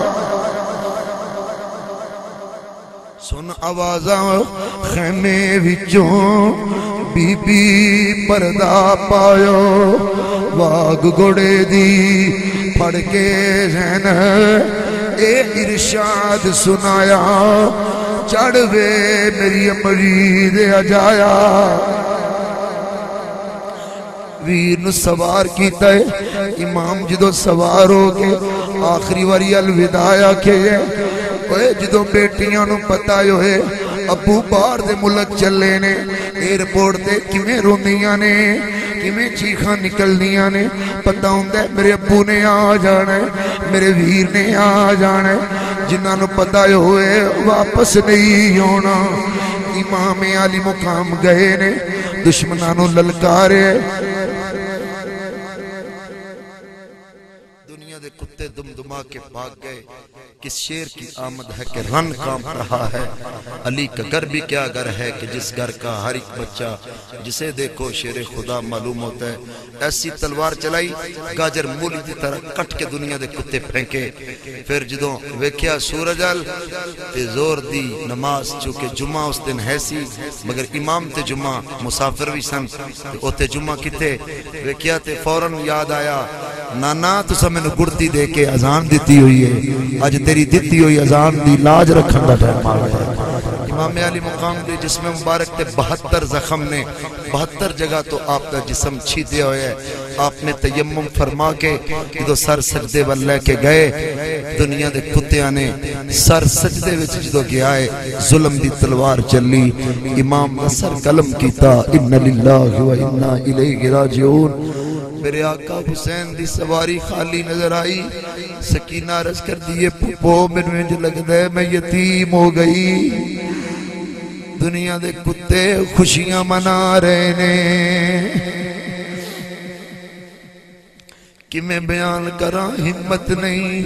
سن آوازاں خیمے وچوں بی بی پردہ پایو واگ گوڑے دی پھڑ کے زین اے ارشاد سنایا چڑھوے میری امری دے اجایا ویر نو سوار کیتا ہے امام جدو سوار ہو کے آخری واری الوداع کے اوے جدو بیٹیاں نو پتا ہوئے ابو باہر دے ملک چلے نے ایئرپورٹ تے کیویں روندیاں نے کیویں چیخاں نکلدیاں نے پتہ ہوندا ہے میرے ابو نے آ جانا ہے میرے ویر نے آ جانا ہے جنہاں نو پتہ ہوئے واپس نہیں ہونا امام علی مقام گئے نے دشمناں نو للکارے دنیا دے کتے دم دما کے بھاگ گئے کس شیر کی آمد ہے کہ رن کام رہا ہے علی کا گھر بھی کیا گھر ہے کہ جس گھر کا ہر ایک بچہ جسے دیکھو شیر خدا معلوم ہوتا ہے ایسی تلوار چلائی گاجر مولی دی طرح کٹ کے دنیا دے کتے پھینکے پھر جدوں ویکھیا سورج ال تے زور دی نماز چونکہ جمعہ اس دن ہے سی مگر امام تے جمعہ مسافر بھی سن اوتے جمعہ کتے ویکھیا تے فوراً یاد آیا نانا تو سب میں نے گڑتی دے کے اذان دیتی ہوئی ہے آج تیری دیتی ہوئی اذان دی لاج رکھن دا ٹائم آ گیا امام علی مقام دے جسم مبارک تے بہتر زخم نے بہتر جگہ تو آپ کا جسم چھیدے ہوئے ہے آپ نے تیمم فرما کے جدو سر سجدے واللہ کے گئے دنیا دے کتیاں نے سر سجدے وچ جدو گیا ہے ظلم دی تلوار چلی امام نے سر قلم کیتا ان للہ و انا الیہ راجعون میرے آقا حسین دی سواری خالی نظر آئی سکینہ عرض کر دیئے پھپو میں نے جو لگ دے میں یتیم ہو گئی دنیا دے کتے خوشیاں منا رہے نے کہ میں بیان کراں ہمت نہیں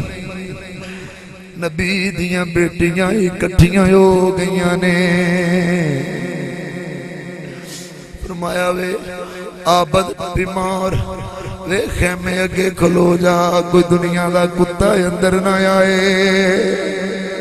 نبی دیاں بیٹیاں اکٹھیاں ہو گئیاں نے فرمایا وے آبد بیمار وے خیمے اگے کھلو جا کوئی دنیا دا کتا اندر نہ آئے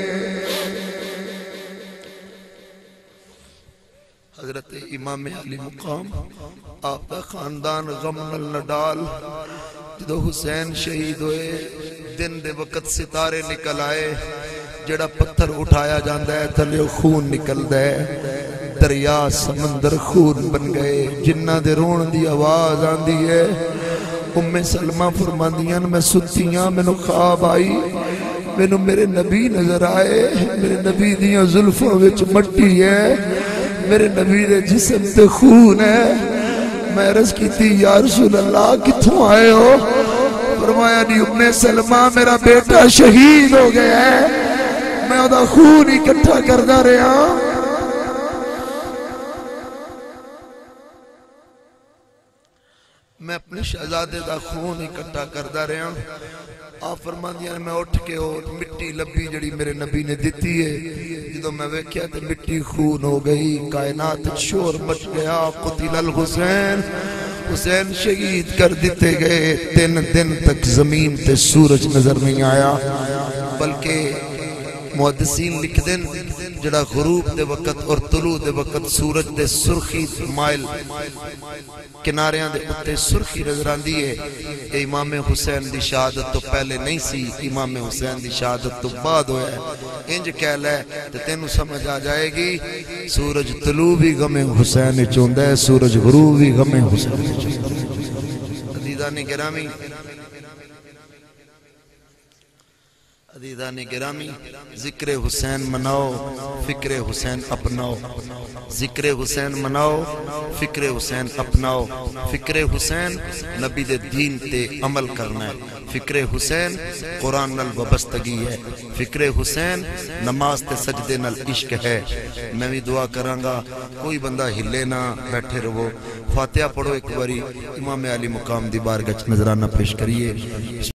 حضرت امام علی مقام آپ کا خاندان غم نل نڈال جدو حسین شہید ہوئے دن دے وقت ستارے نکل آئے جڑا پتھر اٹھایا جاندہ ہے تھلے خون نکل دے دریا سمندر خون بن گئے جنہ دے رون دی آواز آن دی ہے ام سلمہ فرماندیاں میں ستیاں میں نو خواب آئی میں نو میرے نبی نظر آئے میرے نبی دیاں ظلفوں وچ مٹی ہے میرے نبی دے جسم تے خون ہے میں عرض کی تھی یا رسول اللہ کتھوں آئے ہو فرمایا نہیں ام سلمہ میرا بیٹا شہید ہو گیا ہے میں ادھا خون اکٹھا کردہ رہا میں اپنے شہزادے دا خون اکٹھا کردہ رہا آپ فرما دیا میں اٹھ کے اور مٹی لبی جڑی میرے نبی نے دیتی ہے جدو میں ویکھیا تے مٹی خون ہو گئی کائنات شور مچ گیا قتل الحسین حسین شہید کر دیتے گئے تین دن تک زمین تے سورج نظر نہیں آیا بلکہ محدثین لکھ دن جڑا غروب دے وقت اور طلوع دے وقت سورج دے سرخی مائل کناریاں دے اتے سرخی نظر آندی ہے اے امام حسین دی شہادت تو پہلے نہیں سی امام حسین دی شہادت تو بعد ہویا ہے انج کہہ لے تے تینوں سمجھ آ جائے گی سورج طلوع بھی غم حسین چوندہ ہے سورج غروب بھی غم حسین چوندہ ہے عزیزان گرامی عزیزان گرامی ذکر حسین مناؤ فکر حسین اپناؤ ذکر حسین مناؤ فکر حسین اپناؤ فکر حسین نبی دے دین تے عمل کرنا ہے فکر حسین قرآن نل وابستگی ہے فکر حسین نماز تے سجدے نل عشق ہے میں بھی دعا کرانگا کوئی بندہ ہلے نہ بیٹھے رہو فاتحہ پڑھو ایک باری امام علی مقام دی بارگاہ نظرانہ پیش کریے